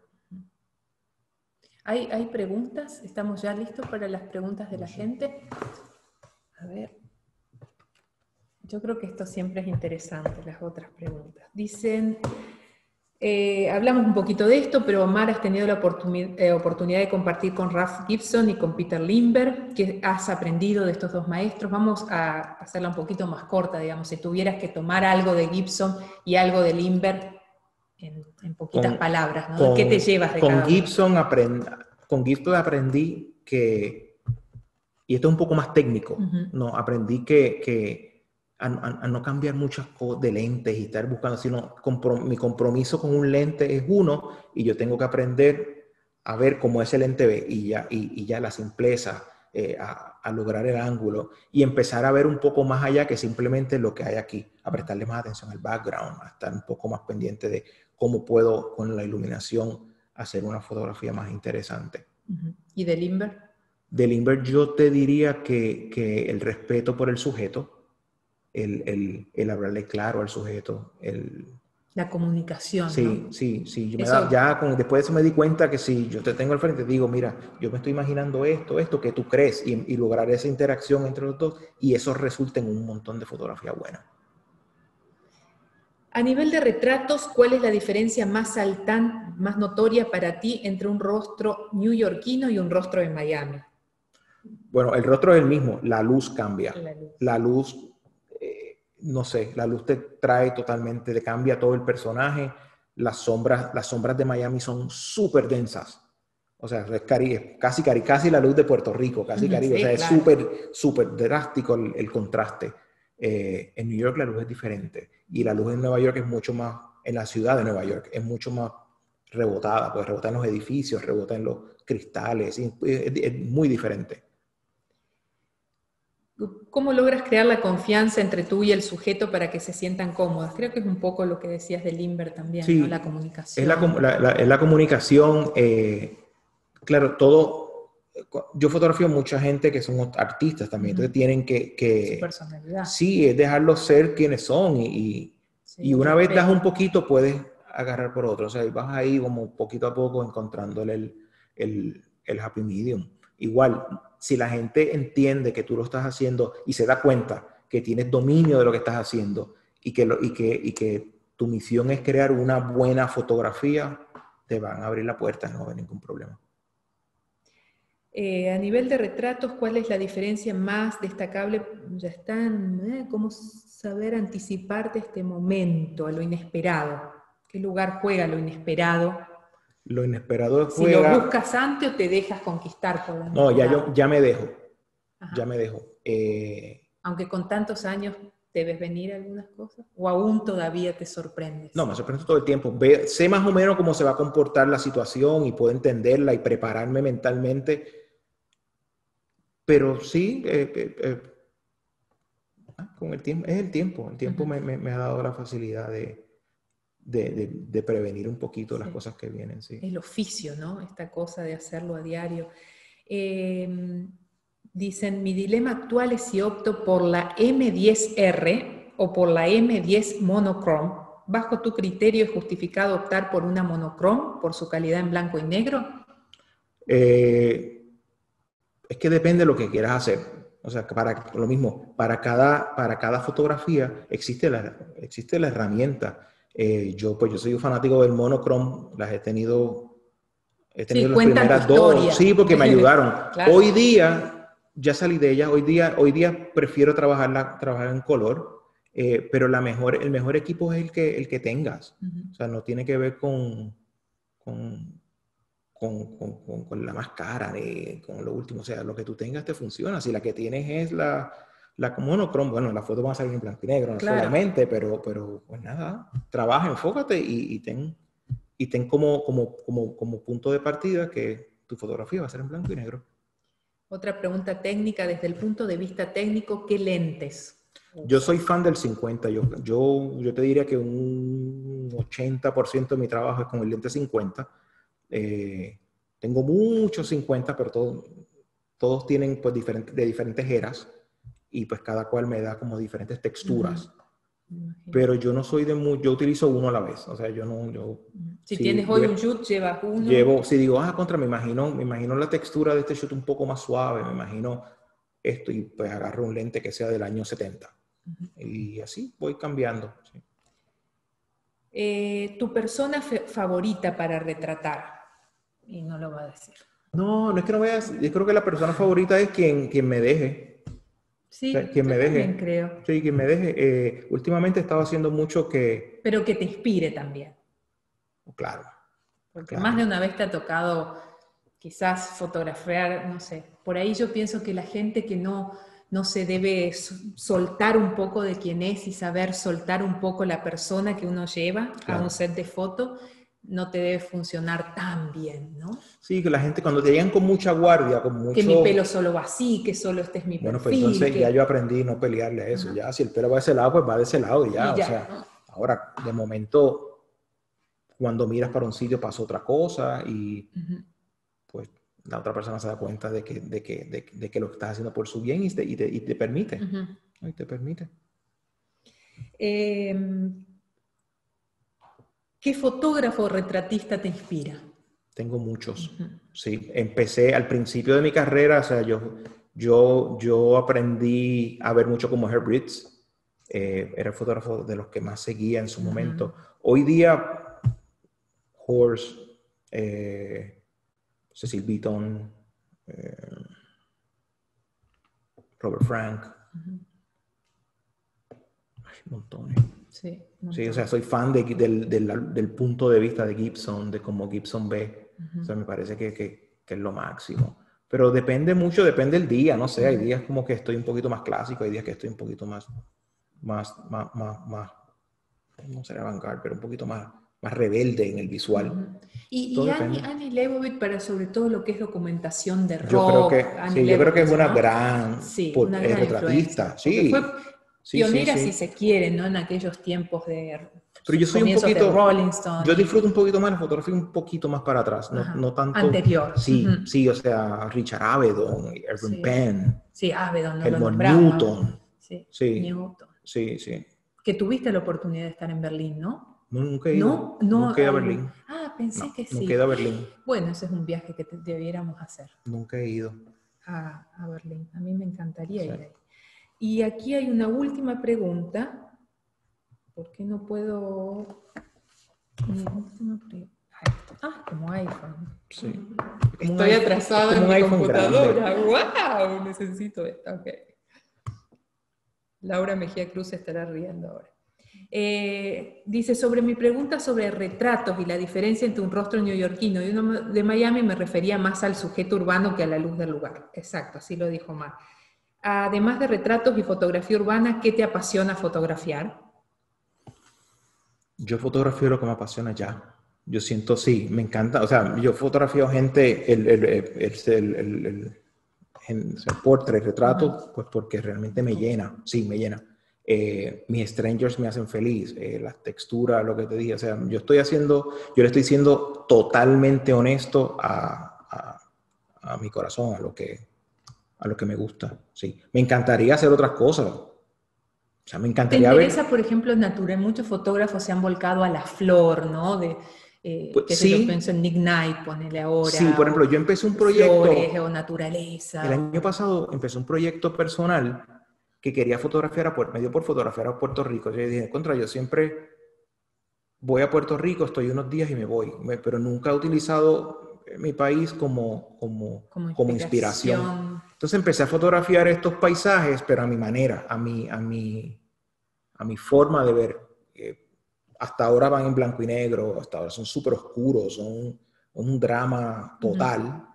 ¿Hay preguntas? ¿Estamos ya listos para las preguntas de la gente? A ver. Yo creo que esto siempre es interesante, las otras preguntas. Dicen, hablamos un poquito de esto, pero Omar, has tenido la oportunidad de compartir con Ralph Gibson y con Peter Limber. ¿Qué has aprendido de estos dos maestros? Vamos a hacerla un poquito más corta, digamos, si tuvieras que tomar algo de Gibson y algo de Limber en poquitas palabras, ¿no? ¿Qué te llevas de cada uno? Con Gibson aprendí que, y esto es un poco más técnico, ¿no? Aprendí que a no cambiar muchas cosas de lentes y estar buscando, sino mi compromiso con un lente es uno y yo tengo que aprender a ver cómo ese lente ve y ya la simpleza, a lograr el ángulo y empezar a ver un poco más allá que simplemente lo que hay aquí, a prestarle más atención al background, a estar un poco más pendiente de cómo puedo con la iluminación hacer una fotografía más interesante. ¿Y de Limber? De Limber yo te diría que el respeto por el sujeto, el hablarle claro al sujeto, la comunicación, sí, ¿no? Sí. Después de eso me di cuenta que si yo te tengo al frente, digo, mira, yo me estoy imaginando esto, ¿qué tú crees? Y lograr esa interacción entre los dos, y eso resulta en un montón de fotografía buena. A nivel de retratos, ¿cuál es la diferencia más notoria para ti entre un rostro neoyorquino y un rostro de Miami? Bueno, el rostro es el mismo, la luz cambia. La luz no sé, la luz te trae totalmente, te cambia todo el personaje. Las sombras de Miami son súper densas. O sea, es casi la luz de Puerto Rico, casi Caribe. Sí, o sea, claro. Es súper drástico el contraste. En New York la luz es diferente. Y la luz en Nueva York es mucho más, en la ciudad de Nueva York, es mucho más rebotada. Pues rebota en los edificios, rebota en los cristales. Es muy diferente. ¿Cómo logras crear la confianza entre tú y el sujeto para que se sientan cómodos? Creo que es un poco lo que decías de Limber también, sí, ¿no? La comunicación. Es la comunicación. Claro, yo fotografío mucha gente que son artistas también, entonces tienen que... Su personalidad. Sí, es dejarlos ser quienes son y una vez das un poquito puedes agarrar por otro. O sea, vas ahí como poquito a poco encontrándole el happy medium. Igual, si la gente entiende que tú lo estás haciendo y se da cuenta que tienes dominio de lo que estás haciendo y que tu misión es crear una buena fotografía, te van a abrir la puerta, no va a haber ningún problema. A nivel de retratos, ¿cuál es la diferencia más destacable? Ya están, ¿cómo saber anticiparte este momento, a lo inesperado? ¿Qué lugar juega lo inesperado? Lo inesperado Si lo juega... buscas antes o te dejas conquistar por lo No, inesperado. ya me dejo. Ajá. Ya me dejo. Aunque con tantos años te ves venir algunas cosas, ¿o aún todavía te sorprendes? No, me sorprende todo el tiempo. Sé más o menos cómo se va a comportar la situación y puedo entenderla y prepararme mentalmente. Pero sí, con el tiempo, es el tiempo. El tiempo me ha dado la facilidad de prevenir un poquito las cosas que vienen. Sí. El oficio, ¿no? Esta cosa de hacerlo a diario. Dicen, mi dilema actual es si opto por la M10R o por la M10 monochrome. ¿Bajo tu criterio es justificado optar por una monochrome por su calidad en blanco y negro? Es que depende de lo que quieras hacer. O sea, lo mismo, para cada fotografía existe la herramienta. Yo soy un fanático del monochrome, las he tenido las primeras dos, sí, porque me ayudaron. Claro. Hoy día, ya salí de ellas, hoy día prefiero trabajar en color, pero el mejor equipo es el que tengas. O sea, no tiene que ver con la más cara, con lo último. O sea, lo que tú tengas te funciona. Si la que tienes es la monochrome, bueno, las fotos van a salir en blanco y negro, no solamente, pero pues nada, trabaja, enfócate y ten como punto de partida que tu fotografía va a ser en blanco y negro. Otra pregunta técnica, desde el punto de vista técnico, ¿qué lentes? Yo soy fan del 50. Yo te diría que un 80% de mi trabajo es con el lente 50. Tengo muchos 50, pero todos tienen pues de diferentes eras y pues cada cual me da como diferentes texturas. Pero yo no soy yo utilizo uno a la vez. O sea, si tienes hoy un shoot, llevas uno. Si digo, me imagino la textura de este shoot un poco más suave, me imagino esto y pues agarro un lente que sea del año 70. Y así voy cambiando. Sí. ¿Tu persona favorita para retratar? Y no lo va a decir. No es que no voy a decir. Yo creo que la persona favorita es quien me deje. Sí, o sea, quien me deje. También creo. Sí, quien me deje. Últimamente he estado haciendo mucho que... Pero que te inspire también. Claro. Porque más de una vez te ha tocado quizás fotografiar, no sé. Por ahí yo pienso que la gente que no se debe soltar un poco de quién es y saber soltar un poco la persona que uno lleva a un set de foto, no te debe funcionar tan bien, ¿no? Sí, que la gente cuando te llegan con mucha guardia, con mucho... Que mi pelo solo va así, que solo este es mi perfil. Bueno, pues entonces ya yo aprendí a no pelearle a eso. Ya, si el pelo va de ese lado, pues va de ese lado y ya. O sea, ¿no? Ahora, de momento, cuando miras para un sitio pasa otra cosa y pues la otra persona se da cuenta de que lo estás haciendo por su bien y te permite. Y te permite. ¿Qué fotógrafo o retratista te inspira? Tengo muchos. Sí, empecé al principio de mi carrera, o sea, yo aprendí a ver mucho como Herb Ritts. Era el fotógrafo de los que más seguía en su momento. Hoy día, Horst, Cecil Beaton, Robert Frank. Hay montones. Sí, o sea, soy fan del punto de vista de Gibson, de cómo Gibson ve. O sea, me parece que es lo máximo. Pero depende del día, no sé. Hay días como que estoy un poquito más clásico, hay días que estoy un poquito más no será avant-garde, pero un poquito más rebelde en el visual. Y Annie Leibovitz para sobre todo lo que es documentación de rock. Yo creo que es una gran retratista. Sí. Fue pionera, si se quiere, ¿no? En aquellos tiempos de... Pero yo soy un poquito... de Rolling Stone. Yo disfruto un poquito más la fotografía, un poquito más para atrás, no tanto... Anterior. Sí, o sea, Richard Avedon, Irving Penn. Sí, Avedon, no Helmut Newton. Sí, Newton. Sí. Que tuviste la oportunidad de estar en Berlín, ¿no? No, nunca he ido. Nunca he ido a Berlín. Pensé que sí. Nunca he ido a Berlín. Bueno, ese es un viaje que debiéramos hacer. Nunca he ido. A Berlín. A mí me encantaría ir ahí. Y aquí hay una última pregunta. ¿Por qué no puedo...? Ah, como iPhone. Sí. Estoy atrasada en mi computadora. ¡Wow! Necesito esto. Okay. Laura Mejía Cruz se estará riendo ahora. Dice, sobre mi pregunta sobre retratos y la diferencia entre un rostro neoyorquino y uno de Miami, me refería más al sujeto urbano que a la luz del lugar. Exacto, así lo dijo Mar. Además de retratos y fotografía urbana, ¿qué te apasiona fotografiar? Yo fotografío lo que me apasiona ya. Yo siento, sí, me encanta. O sea, yo fotografío gente, el portrait, retrato, pues porque realmente me llena. Sí, me llena. Mis strangers me hacen feliz. Las texturas, lo que te dije. O sea, yo le estoy siendo totalmente honesto a mi corazón, a lo que me gusta. Sí. Me encantaría hacer otras cosas. O sea, me encantaría ¿Te interesa, por ejemplo, natural? Muchos fotógrafos se han volcado a la flor, ¿no? Pues, que sí. Yo pienso en Nick Knight, ponele ahora. Sí, por ejemplo, yo empecé un proyecto. Flores o naturaleza. El año pasado empecé un proyecto personal que quería fotografiar medio por fotografiar a Puerto Rico. Yo dije, yo siempre voy a Puerto Rico, estoy unos días y me voy. Pero nunca he utilizado mi país como inspiración. Entonces empecé a fotografiar estos paisajes, pero a mi manera, a mi forma de ver. Hasta ahora van en blanco y negro, hasta ahora son súper oscuros, son un drama total.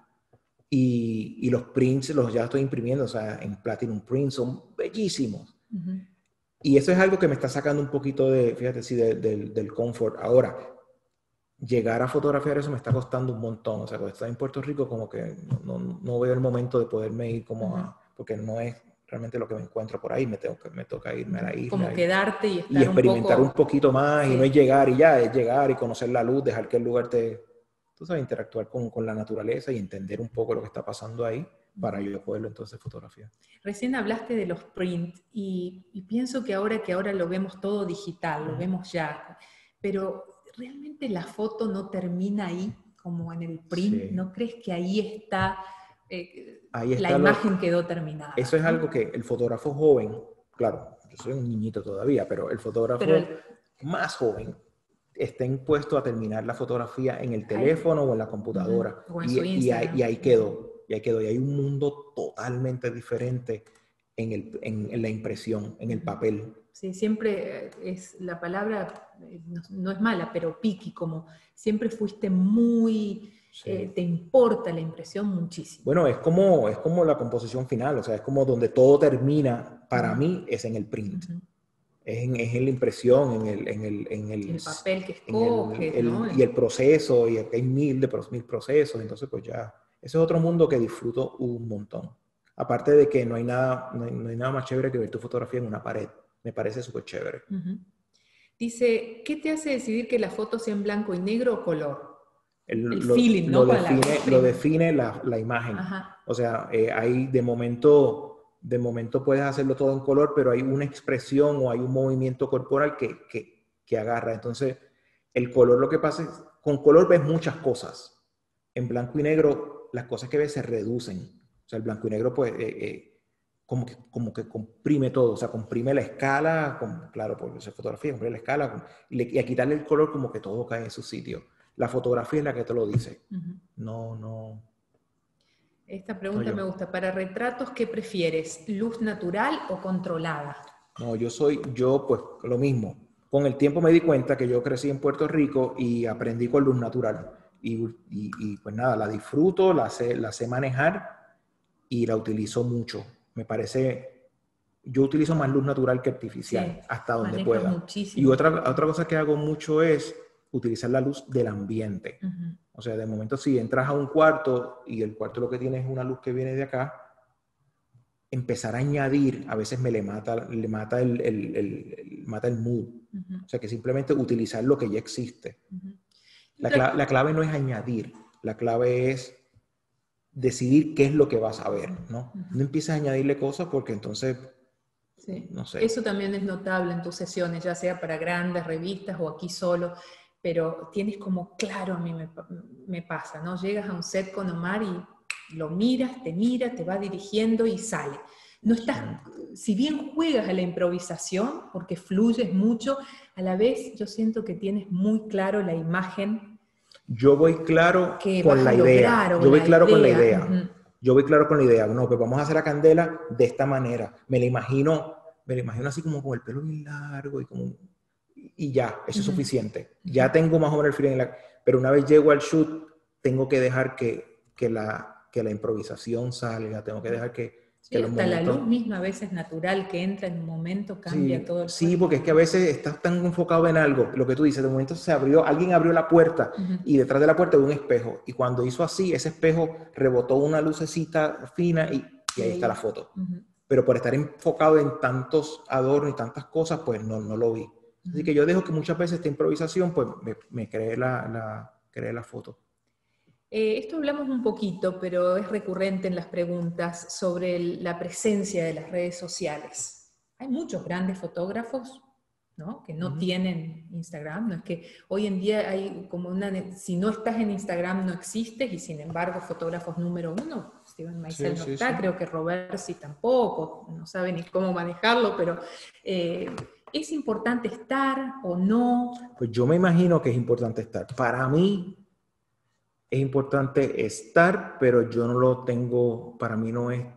Y los prints los ya estoy imprimiendo, o sea, en Platinum Print, son bellísimos. Y eso es algo que me está sacando un poquito fíjate, sí, del confort. Ahora, llegar a fotografiar eso me está costando un montón. O sea, cuando estoy en Puerto Rico, como que no veo el momento de poderme ir porque no es realmente lo que me encuentro por ahí. Me toca irme a la isla. Como quedarte y estar experimentar un poquito más. Sí. Y no es llegar y ya, es llegar y conocer la luz, dejar que el lugar tú sabes, interactuar con la naturaleza y entender un poco lo que está pasando ahí para yo poderlo entonces fotografiar. Recién hablaste de los prints y pienso que ahora lo vemos todo digital, lo vemos ya, pero ¿realmente la foto no termina ahí, como en el print? Sí. ¿No crees que ahí está la imagen quedó terminada? Eso es algo que el fotógrafo joven, claro, yo soy un niñito todavía, pero el fotógrafo más joven está impuesto a terminar la fotografía en el teléfono o en la computadora. O en su Instagram. Y ahí quedó. Y hay un mundo totalmente diferente en la impresión, en el papel. Sí, siempre la palabra no es mala, pero picky, como siempre fuiste muy... Sí. Te importa la impresión muchísimo. Bueno, es como la composición final, o sea, es como donde todo termina, para mí, es en el print. Es en la impresión, en el papel que escoges, ¿no? Y el proceso, y hay mil procesos, entonces pues ya, ese es otro mundo que disfruto un montón. Aparte de que no hay nada más chévere que ver tu fotografía en una pared, me parece súper chévere. Dice, ¿qué te hace decidir que la foto sea en blanco y negro o color? El feeling, ¿no? Lo define la imagen. Ajá. O sea, hay de momento puedes hacerlo todo en color, pero hay una expresión o hay un movimiento corporal que agarra. Entonces, el color, lo que pasa es, con color ves muchas cosas. En blanco y negro, las cosas que ves se reducen. O sea, el blanco y negro, pues, como que comprime todo. O sea, comprime la escala, claro, porque se fotografía, comprime la escala, y a quitarle el color, como que todo cae en su sitio. La fotografía es la que te lo dice. No. Esta pregunta me gusta. Para retratos, ¿qué prefieres? ¿Luz natural o controlada? No, yo pues lo mismo. Con el tiempo me di cuenta que yo crecí en Puerto Rico y aprendí con luz natural. Y pues nada, la disfruto, la sé manejar y la utilizo mucho. Me parece, yo utilizo más luz natural que artificial, sí, hasta donde pueda. Muchísimo. Y otra cosa que hago mucho es utilizar la luz del ambiente. O sea, de momento si entras a un cuarto y el cuarto lo que tiene es una luz que viene de acá, empezar a añadir, a veces le mata el mood. O sea, que simplemente utilizar lo que ya existe. La clave no es añadir, la clave es decidir qué es lo que vas a ver, ¿no? No empieces a añadirle cosas porque entonces, sí, no sé. Eso también es notable en tus sesiones, ya sea para grandes revistas o aquí solo, pero tienes como claro, a mí me pasa, ¿no? Llegas a un set con Omar y lo miras, te va dirigiendo y sale. No estás, si bien juegas a la improvisación, porque fluyes mucho, a la vez yo siento que tienes muy claro la imagen Yo voy claro que con vas la a idea. lograr o Yo voy la claro con la idea. idea. Yo voy claro con la idea. No, pues vamos a hacer la candela de esta manera. Me la imagino así como con el pelo bien largo y ya, eso es suficiente. Ya tengo más o menos el feeling. Pero una vez llego al shoot, tengo que dejar que la improvisación salga. Tengo que dejar que Sí, los hasta la momentos... luz misma a veces natural que entra en un momento cambia todo el Sí, cuerpo. porque es que a veces estás tan enfocado en algo, lo que tú dices, de momento alguien abrió la puerta y detrás de la puerta había un espejo y cuando hizo así, ese espejo rebotó una lucecita fina y ahí está la foto. Pero por estar enfocado en tantos adornos y tantas cosas, pues no lo vi. Así que yo dejo que muchas veces esta improvisación pues me cree cree la foto. Esto hablamos un poquito, pero es recurrente en las preguntas sobre la presencia de las redes sociales. Hay muchos grandes fotógrafos, ¿no?, que no tienen Instagram. No es que hoy en día hay como si no estás en Instagram no existes, y sin embargo fotógrafos número uno, Steven Meisel no está, creo que Robertsi tampoco, no sabe ni cómo manejarlo, pero ¿es importante estar o no? Pues yo me imagino que es importante estar. Para mí es importante estar, pero yo no lo tengo, para mí no es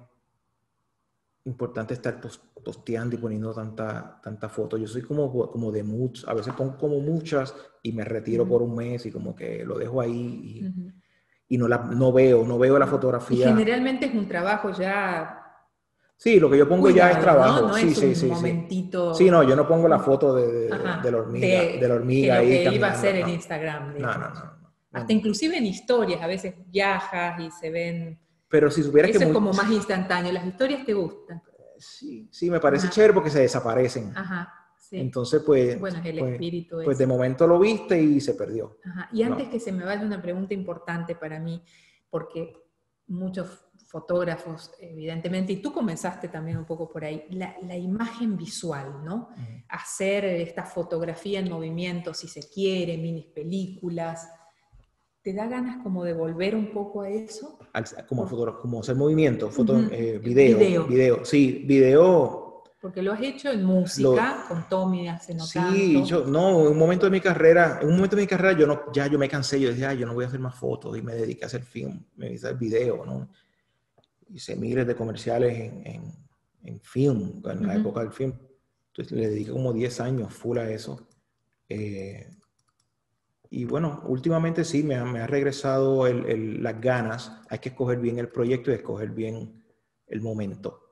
importante estar posteando y poniendo tanta foto. Yo soy como de moods, a veces pongo como muchas y me retiro por un mes y como que lo dejo ahí y no veo la Y fotografía. generalmente es un trabajo ya... Sí, lo que yo pongo cuidado, ya es trabajo. ¿no? Sí, Es un momentito... Sí, no, yo no pongo la foto de la hormiga, de la hormiga lo ahí que caminando. iba a ser en No. Instagram, digamos. No. Hasta inclusive en historias, a veces viajas y se ven... Pero si supieras Eso que... es como más instantáneo. ¿Las historias te gustan? Sí, me parece chévere porque se desaparecen. Sí. Entonces, pues... Bueno, es el espíritu pues ese. de momento lo viste y se perdió. Y antes que se me vaya una pregunta importante para mí, porque muchos fotógrafos, evidentemente, y tú comenzaste también un poco por ahí, la imagen visual, ¿no? Hacer esta fotografía en movimiento, si se quiere, minis películas, ¿te da ganas como de volver un poco a eso? Como hacer movimiento, video. Sí, video. Porque lo has hecho en música, con Tommy hace no Sí, tanto. en un momento de mi carrera, yo me cansé, yo decía, yo no voy a hacer más fotos y me dediqué a hacer film, me dediqué a hacer video, ¿no? Hice miles de comerciales en film, en la época del film. Entonces le dediqué como 10 años full a eso. Y bueno, últimamente sí, me ha regresado las ganas. Hay que escoger bien el proyecto y escoger bien el momento.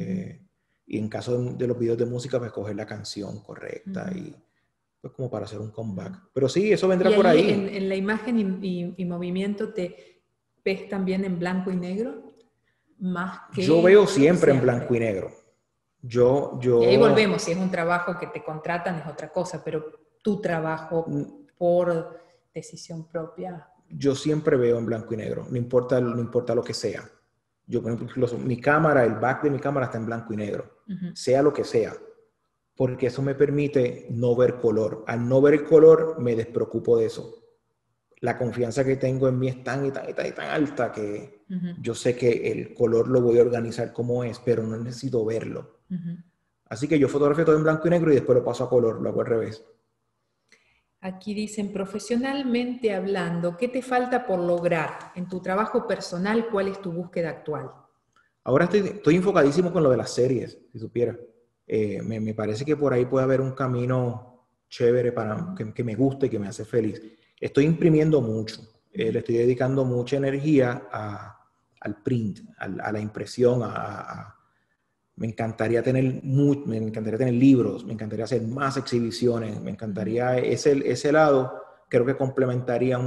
Y en caso de los videos de música, pues escoger la canción correcta y pues como para hacer un comeback. Pero sí, eso vendrá por ahí. En la imagen y movimiento, ¿te ves también en blanco y negro? Más que yo veo siempre en blanco y negro. Y ahí volvemos, si es un trabajo que te contratan es otra cosa, pero tu trabajo por decisión propia. Yo siempre veo en blanco y negro, no importa lo que sea. Yo, por ejemplo, mi cámara, el back de mi cámara está en blanco y negro, sea lo que sea, porque eso me permite no ver color. Al no ver el color, me despreocupo de eso. La confianza que tengo en mí es tan alta que yo sé que el color lo voy a organizar como es, pero no necesito verlo. Así que yo fotografío todo en blanco y negro y después lo paso a color, lo hago al revés. Aquí dicen, profesionalmente hablando, ¿qué te falta por lograr? En tu trabajo personal, ¿cuál es tu búsqueda actual? Ahora estoy enfocadísimo con lo de las series, si supiera. Me parece que por ahí puede haber un camino chévere que me guste y que me hace feliz. Estoy imprimiendo mucho. Le estoy dedicando mucha energía al print, a la impresión, me encantaría tener libros, me encantaría hacer más exhibiciones, me encantaría ese lado, creo que complementaría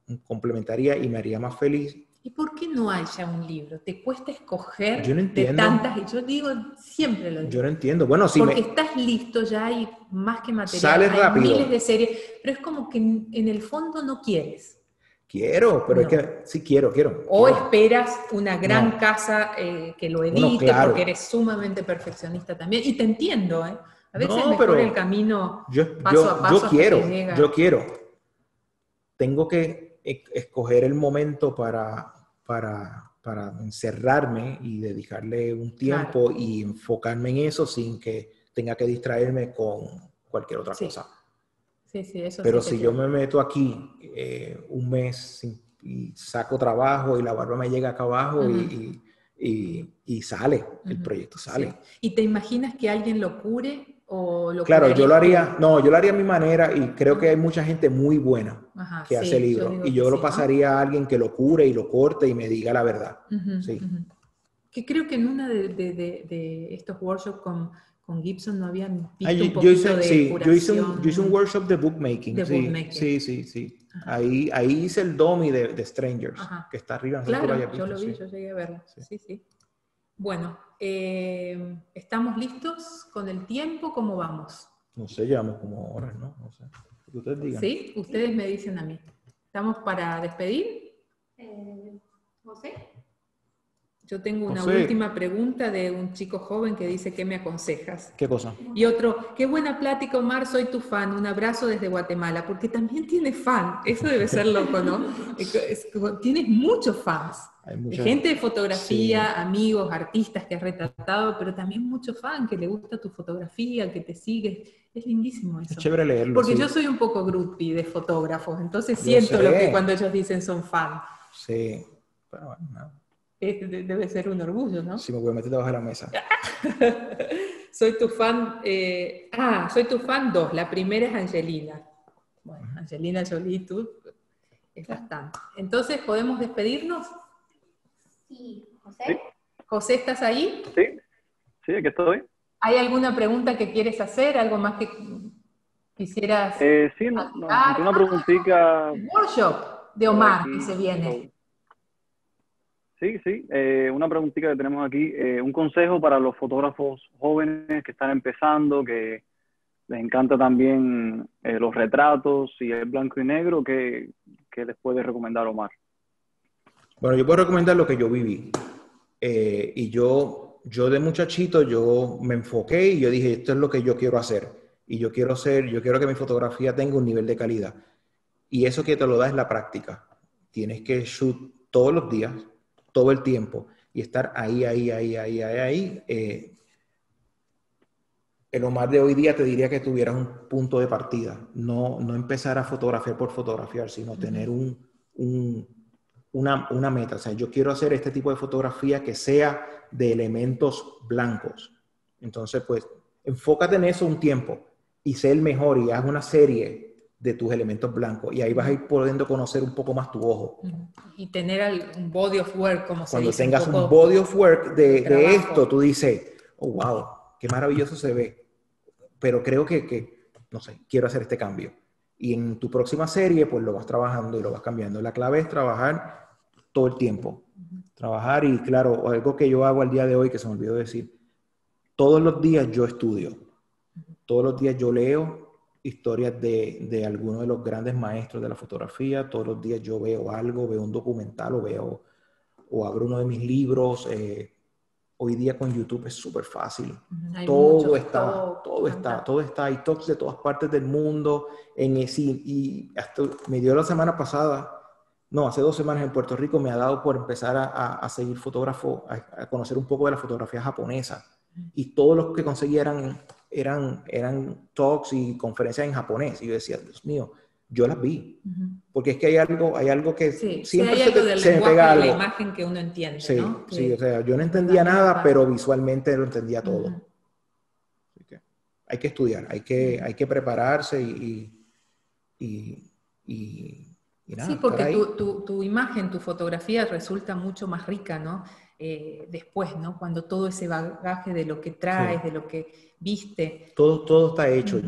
y me haría más feliz. ¿Y por qué no hay ya un libro? ¿Te cuesta escoger yo no entiendo, de tantas? Y yo digo, siempre lo digo. Yo no entiendo. Bueno, si porque estás listo, ya hay más que material, sales hay rápido. Miles de series, pero es como que en el fondo no quieres. Quiero, pero no. Es que sí quiero. O esperas una gran casa que lo edite, claro. Porque eres sumamente perfeccionista también. Y te entiendo, ¿eh? A veces es mejor el camino paso a paso. Yo quiero. Tengo que escoger el momento para encerrarme y dedicarle un tiempo y enfocarme en eso sin que tenga que distraerme con cualquier otra cosa. Sí, sí, eso Pero sí si yo me meto aquí un mes y saco trabajo y la barba me llega acá abajo y sale, el proyecto sale. Sí. ¿Y te imaginas que alguien lo cure o lo Claro, yo lo curarías haría, tú? no, yo lo haría a mi manera y creo que hay mucha gente muy buena que hace Sí, yo libros. digo Y que yo lo sí, ¿no? pasaría a alguien que lo cure y lo corte y me diga la verdad. Sí. Que creo que en una de estos workshops con Gibson no habían Ah, visto un yo poquito hice, de sí, yo hice un curación workshop de bookmaking, de sí, bookmaking. sí, sí, sí. Ahí hice el domi de Strangers, Ajá. que está arriba, no sé si tú lo Claro, hayas yo visto, lo vi, sí. yo llegué a verlo. Sí. Sí, sí. Bueno, ¿estamos listos con el tiempo? ¿Cómo vamos? No sé, llevamos como horas, ¿no? No sé. Lo que ustedes digan. ¿Sí? Ustedes me dicen a mí. ¿Estamos para despedir? ¿José? Yo tengo una José. última pregunta de un chico joven que dice, ¿qué me aconsejas? ¿Qué cosa? Y otro, qué buena plática, Omar, soy tu fan, un abrazo desde Guatemala, porque también tienes fan, eso debe ser loco, ¿no? Tienes muchos fans, Hay mucha gente de fotografía, sí. amigos, artistas que has retratado, pero también muchos fans que le gusta tu fotografía, que te sigues, es lindísimo eso. Es chévere leerlo, porque sí. yo soy un poco groupie de fotógrafos, entonces Yo siento sé. lo que cuando ellos dicen son fan. Sí, pero bueno, nada. Debe ser un orgullo, ¿no? Sí, me voy a meter debajo de la mesa. Soy tu fan. Soy tu fan 2. La primera es Angelina. Bueno, Angelina Jolie, tú es bastante. Entonces, ¿podemos despedirnos? Sí, José. Sí. José, ¿estás ahí? Sí, aquí estoy. ¿Hay alguna pregunta que quieres hacer? ¿Algo más que quisieras Sí, agregar? una preguntita El workshop de por Omar aquí. que se viene. Sí, una preguntita que tenemos aquí. Un consejo para los fotógrafos jóvenes que están empezando, que les encanta también los retratos y el blanco y negro, ¿qué les puede recomendar Omar? Bueno, yo puedo recomendar lo que yo viví. Y yo de muchachito, yo me enfoqué y yo dije, esto es lo que yo quiero hacer. Y yo quiero que mi fotografía tenga un nivel de calidad. Y eso que te lo da es la práctica. Tienes que shoot todos los días, todo el tiempo, y estar ahí. El Omar de hoy día te diría que tuvieras un punto de partida. No empezar a fotografiar por fotografiar, sino tener una meta. O sea, yo quiero hacer este tipo de fotografía que sea de elementos blancos. Entonces, pues, enfócate en eso un tiempo y sé el mejor y haz una serie de tus elementos blancos y ahí vas a ir pudiendo conocer un poco más tu ojo. Y tener un body of work, como se Cuando dice. tengas un body of work de trabajo. esto, tú dices, oh, wow, qué maravilloso se ve. Pero creo que, no sé, quiero hacer este cambio. Y en tu próxima serie, pues lo vas trabajando y lo vas cambiando. La clave es trabajar todo el tiempo. Trabajar y, claro, algo que yo hago al día de hoy, que se me olvidó decir, todos los días yo estudio. Todos los días yo leo historias de algunos de los grandes maestros de la fotografía. Todos los días yo veo algo, veo un documental o abro uno de mis libros. Hoy día con YouTube es súper fácil. Todo está. Hay talks de todas partes del mundo. Y hasta me dio la semana pasada, no, hace 2 semanas en Puerto Rico me ha dado por empezar a seguir fotógrafo, a conocer un poco de la fotografía japonesa. Y todos los que conseguí eran talks y conferencias en japonés. Y yo decía, Dios mío, yo las vi. Porque es que hay algo que siempre se me pega algo. De la imagen que uno entiende, sí, ¿no? Sí, o sea, yo no entendía nada, pero visualmente lo entendía todo. Así que hay que estudiar, hay que prepararse y nada, sí, porque estar ahí. tu imagen, tu fotografía resulta mucho más rica, ¿no? Después, ¿no? Cuando todo ese bagaje de lo que traes, de lo que viste. Todo está hecho,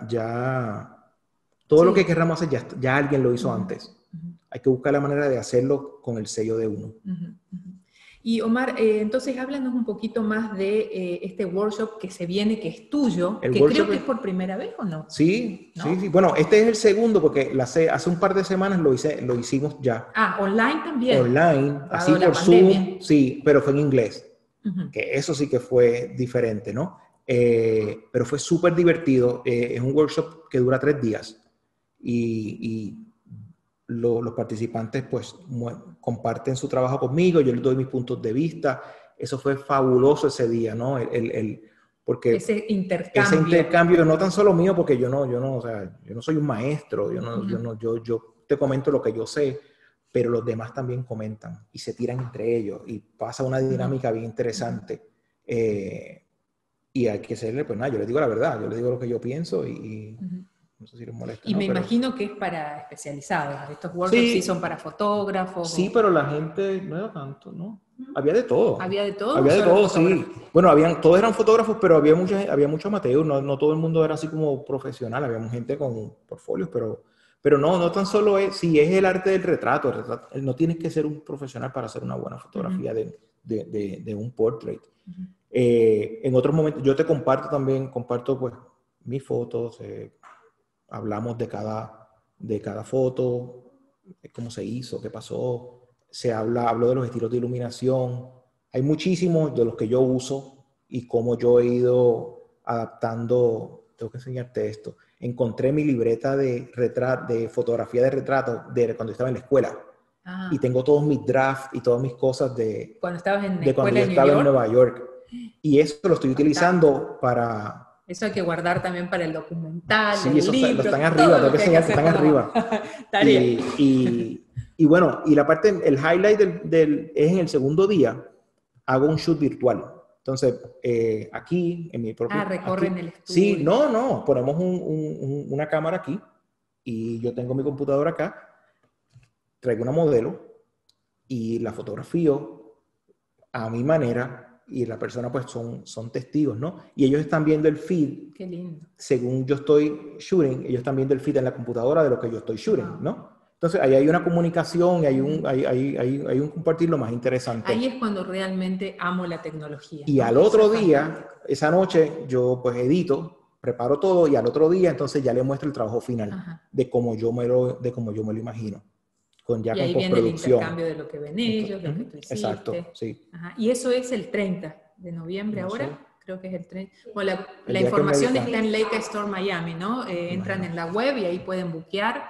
todo lo que querramos hacer ya alguien lo hizo antes. Hay que buscar la manera de hacerlo con el sello de uno. Y Omar, entonces háblanos un poquito más de este workshop que se viene, que es tuyo, que creo que es por primera vez, ¿o no? Sí, ¿no? sí. Bueno, este es el segundo porque hace un par de semanas lo hicimos ya. Online también. Online, así por Zoom, sí, pero fue en inglés. Que eso sí que fue diferente, ¿no? Pero fue súper divertido. Es un workshop que dura 3 días y los participantes pues comparten su trabajo conmigo, yo les doy mis puntos de vista. Eso fue fabuloso ese día, ¿no? porque ese intercambio. ese intercambio no tan solo mío, porque yo no, o sea, yo no soy un maestro, yo te comento lo que yo sé, pero los demás también comentan y se tiran entre ellos y pasa una dinámica bien interesante. Y hay que serle, pues nada, yo les digo la verdad, yo les digo lo que yo pienso y no sé si les molesta. Y ¿no? me Pero, imagino que es para especializados. Estos workshops sí son para fotógrafos. Sí, pero la gente no era tanto, ¿no? Había de todo. ¿Había de todo? Había de todo, sí. Bueno, todos eran fotógrafos, pero había mucho amateur. No todo el mundo era así como profesional. Había gente con portfolios, pero no tan solo es, sí, es el arte del retrato. No tienes que ser un profesional para hacer una buena fotografía de un portrait. En otros momentos, yo te comparto pues mis fotos, hablamos de cada foto, cómo se hizo, qué pasó, hablo de los estilos de iluminación. Hay muchísimos de los que yo uso y cómo yo he ido adaptando. Tengo que enseñarte esto. Encontré mi libreta de fotografía de retrato de cuando estaba en la escuela. Y tengo todos mis drafts y todas mis cosas de cuando estabas en de cuando yo estaba en Nueva York. Y eso lo estoy utilizando para... Eso hay que guardar también para el documental, sí, el eso libro. Están arriba, tengo que enseñar que están arriba. Y bueno, y la parte, el highlight es en el segundo día, hago un shoot virtual. Entonces, aquí, en mi propio... recorren el estudio. Sí, no, ponemos una cámara aquí y yo tengo mi computadora acá, traigo una modelo y la fotografío a mi manera y la persona pues son testigos, ¿no? Y ellos están viendo el feed. Qué lindo. Según yo estoy shooting, ellos están viendo el feed en la computadora de lo que yo estoy shooting, ¿no? Entonces ahí hay una comunicación y hay un compartir lo más interesante. Ahí es cuando realmente amo la tecnología. Y al otro día, esa noche, yo pues edito, preparo todo y al otro día entonces ya le muestro el trabajo final de cómo yo me lo imagino. Y ahí viene el intercambio de lo que ven ellos, lo que tú hiciste. Exacto, sí. Y eso es el 30 de noviembre ahora. Creo que es el 30. Bueno, la información está en Leica Store Miami, ¿no? Entran en la web y ahí pueden buquear.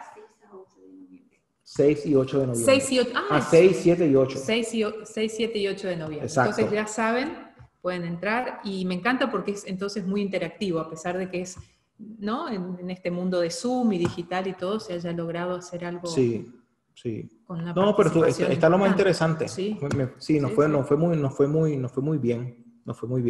6 y 8 de noviembre. 6, 7 y 8. 6, 7 y 8 de noviembre. Exacto. Entonces ya saben, pueden entrar y me encanta porque es entonces muy interactivo, a pesar de que es, ¿no? En este mundo de Zoom y digital y todo, se haya logrado hacer algo. Sí. Con una no, pero está lo más interesante. Sí, nos fue muy bien.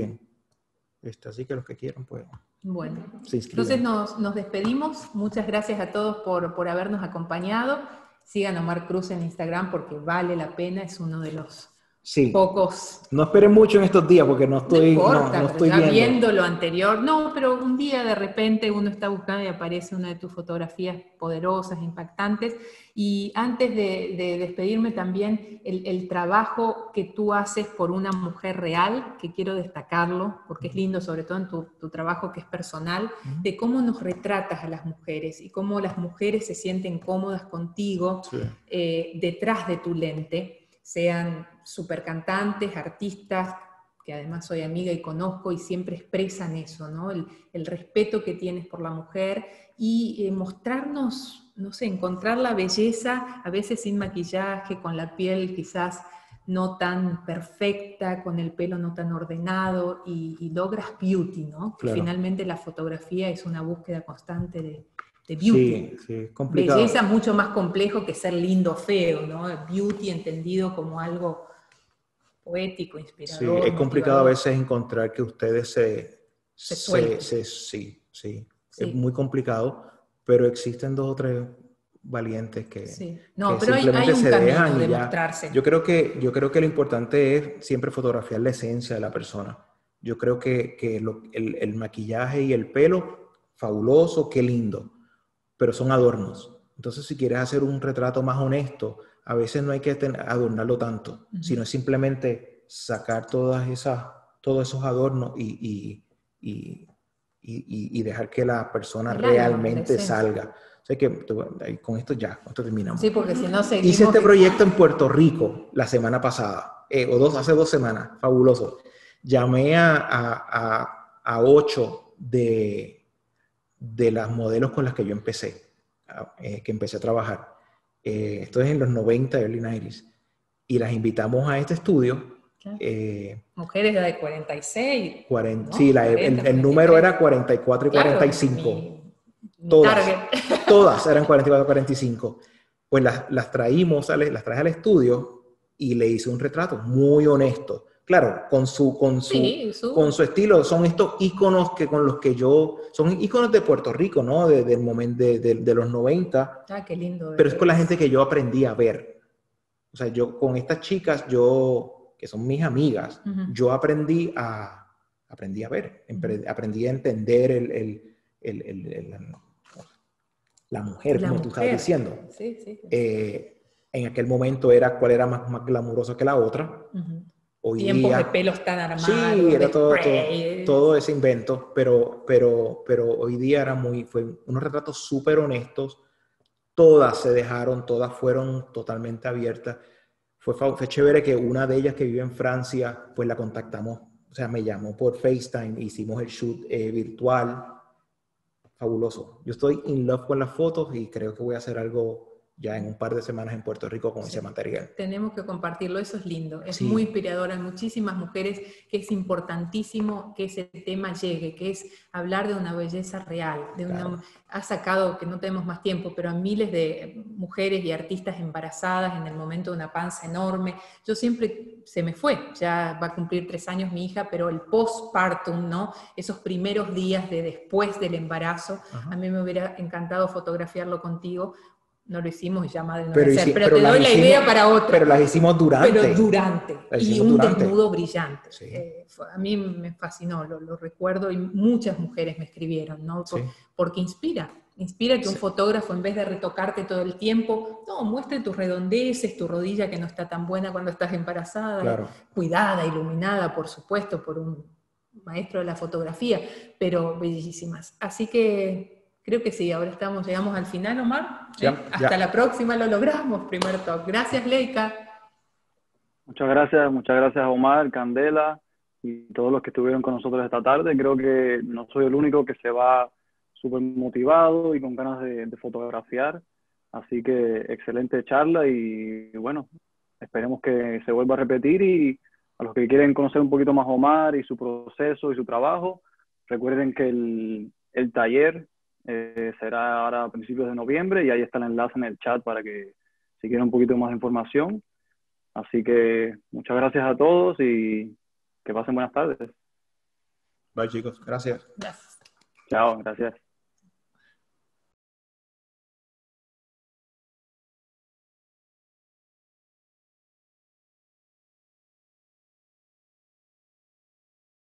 Así que los que quieran, pues. Bueno, se inscriban. Entonces nos despedimos. Muchas gracias a todos por habernos acompañado. Sigan a Omar Cruz en Instagram porque vale la pena, es uno de los pocos. No esperen mucho en estos días porque no estoy viendo lo anterior. No, pero un día de repente uno está buscando y aparece una de tus fotografías poderosas, impactantes. Y antes de despedirme también, el trabajo que tú haces por una mujer real, que quiero destacarlo, porque es lindo, sobre todo en tu trabajo que es personal, de cómo nos retratas a las mujeres y cómo las mujeres se sienten cómodas contigo detrás de tu lente. Sean supercantantes, artistas, que además soy amiga y conozco y siempre expresan eso, ¿no? El respeto que tienes por la mujer y mostrarnos, no sé, encontrar la belleza, a veces sin maquillaje, con la piel quizás no tan perfecta, con el pelo no tan ordenado y logras beauty, ¿no? Claro. Finalmente la fotografía es una búsqueda constante de beauty. Sí, es complicado. Belleza mucho más complejo que ser lindo o feo, ¿no? Beauty entendido como algo poético, inspirador. Sí, es complicado a veces encontrar que ustedes se suelten. Sí. Es muy complicado, pero existen 2 o 3 valientes que, no, que pero simplemente hay un se camino dejan de y ya. mostrarse. Yo creo que lo importante es siempre fotografiar la esencia de la persona. Yo creo que el maquillaje y el pelo, fabuloso, qué lindo, pero son adornos. Entonces, si quieres hacer un retrato más honesto, a veces no hay que adornarlo tanto, sino simplemente sacar todos esos adornos y dejar que la persona realmente salga. O sea que con esto terminamos. Sí, porque si no seguimos... Hice este proyecto en Puerto Rico la semana pasada, hace 2 semanas, fabuloso. Llamé a 8 de las modelos con las que yo empecé a trabajar. Esto es en los 90, early 90s. Y las invitamos a este estudio Claro. Mujeres de 46. 40, ¿no? sí, 40, el número era 44 y claro, 45. mi Todas, target. todas eran 44 y 45. Pues las traímos, las traje al estudio y le hice un retrato muy honesto. Claro, con Sí, su estilo. Son estos íconos con los que son íconos de Puerto Rico, ¿no? Del momento de los 90. Ah, qué lindo. Pero es con la gente que yo aprendí a ver. O sea, yo con estas chicas, que son mis amigas, yo aprendí a ver, aprendí a entender la mujer, La como tú estabas mujer. diciendo. Sí, sí. En aquel momento cuál era más glamuroso que la otra. Hoy Tiempos día, de pelos tan armados, sí, era de spray. todo ese invento, pero hoy día fue unos retratos súper honestos. Todas se dejaron, todas fueron totalmente abiertas. Fue chévere que una de ellas que vive en Francia, pues la contactamos, o sea, me llamó por FaceTime, hicimos el shoot virtual. Fabuloso. Yo estoy in love con las fotos y creo que voy a hacer algo ya en un par de semanas en Puerto Rico con ese material. Tenemos que compartirlo, eso es lindo, es Sí. muy inspirador. Hay muchísimas mujeres que es importantísimo que ese tema llegue, que es hablar de una belleza real, Claro. Ha sacado, que no tenemos más tiempo, pero a miles de mujeres y artistas embarazadas en el momento de una panza enorme. Yo siempre, se me fue, ya va a cumplir 3 años mi hija, pero el postpartum, ¿no? Esos primeros días de después del embarazo, a mí me hubiera encantado fotografiarlo contigo. No lo hicimos y ya madre no voy a hacer, pero te doy la idea para otra. Pero las hicimos durante. Pero durante. Y un desnudo brillante. Sí. A mí me fascinó, lo recuerdo, y muchas mujeres me escribieron, ¿no? Sí. Porque inspira que un fotógrafo, en vez de retocarte todo el tiempo, no, muestre tus redondeces, tu rodilla que no está tan buena cuando estás embarazada, Claro. Cuidada, iluminada, por supuesto, por un maestro de la fotografía, pero bellísimas. Así que creo que sí, ahora llegamos al final, Omar. Hasta la próxima, lo logramos, primer talk. Gracias, Leica. Muchas gracias Omar, Candela y todos los que estuvieron con nosotros esta tarde. Creo que no soy el único que se va súper motivado y con ganas de fotografiar. Así que excelente charla y bueno, esperemos que se vuelva a repetir, y a los que quieren conocer un poquito más a Omar y su proceso y su trabajo, recuerden que el taller será ahora a principios de noviembre, y ahí está el enlace en el chat para que si quieren un poquito más de información. Así que muchas gracias a todos y que pasen buenas tardes. Bye, chicos. Gracias. Gracias. Chao, gracias.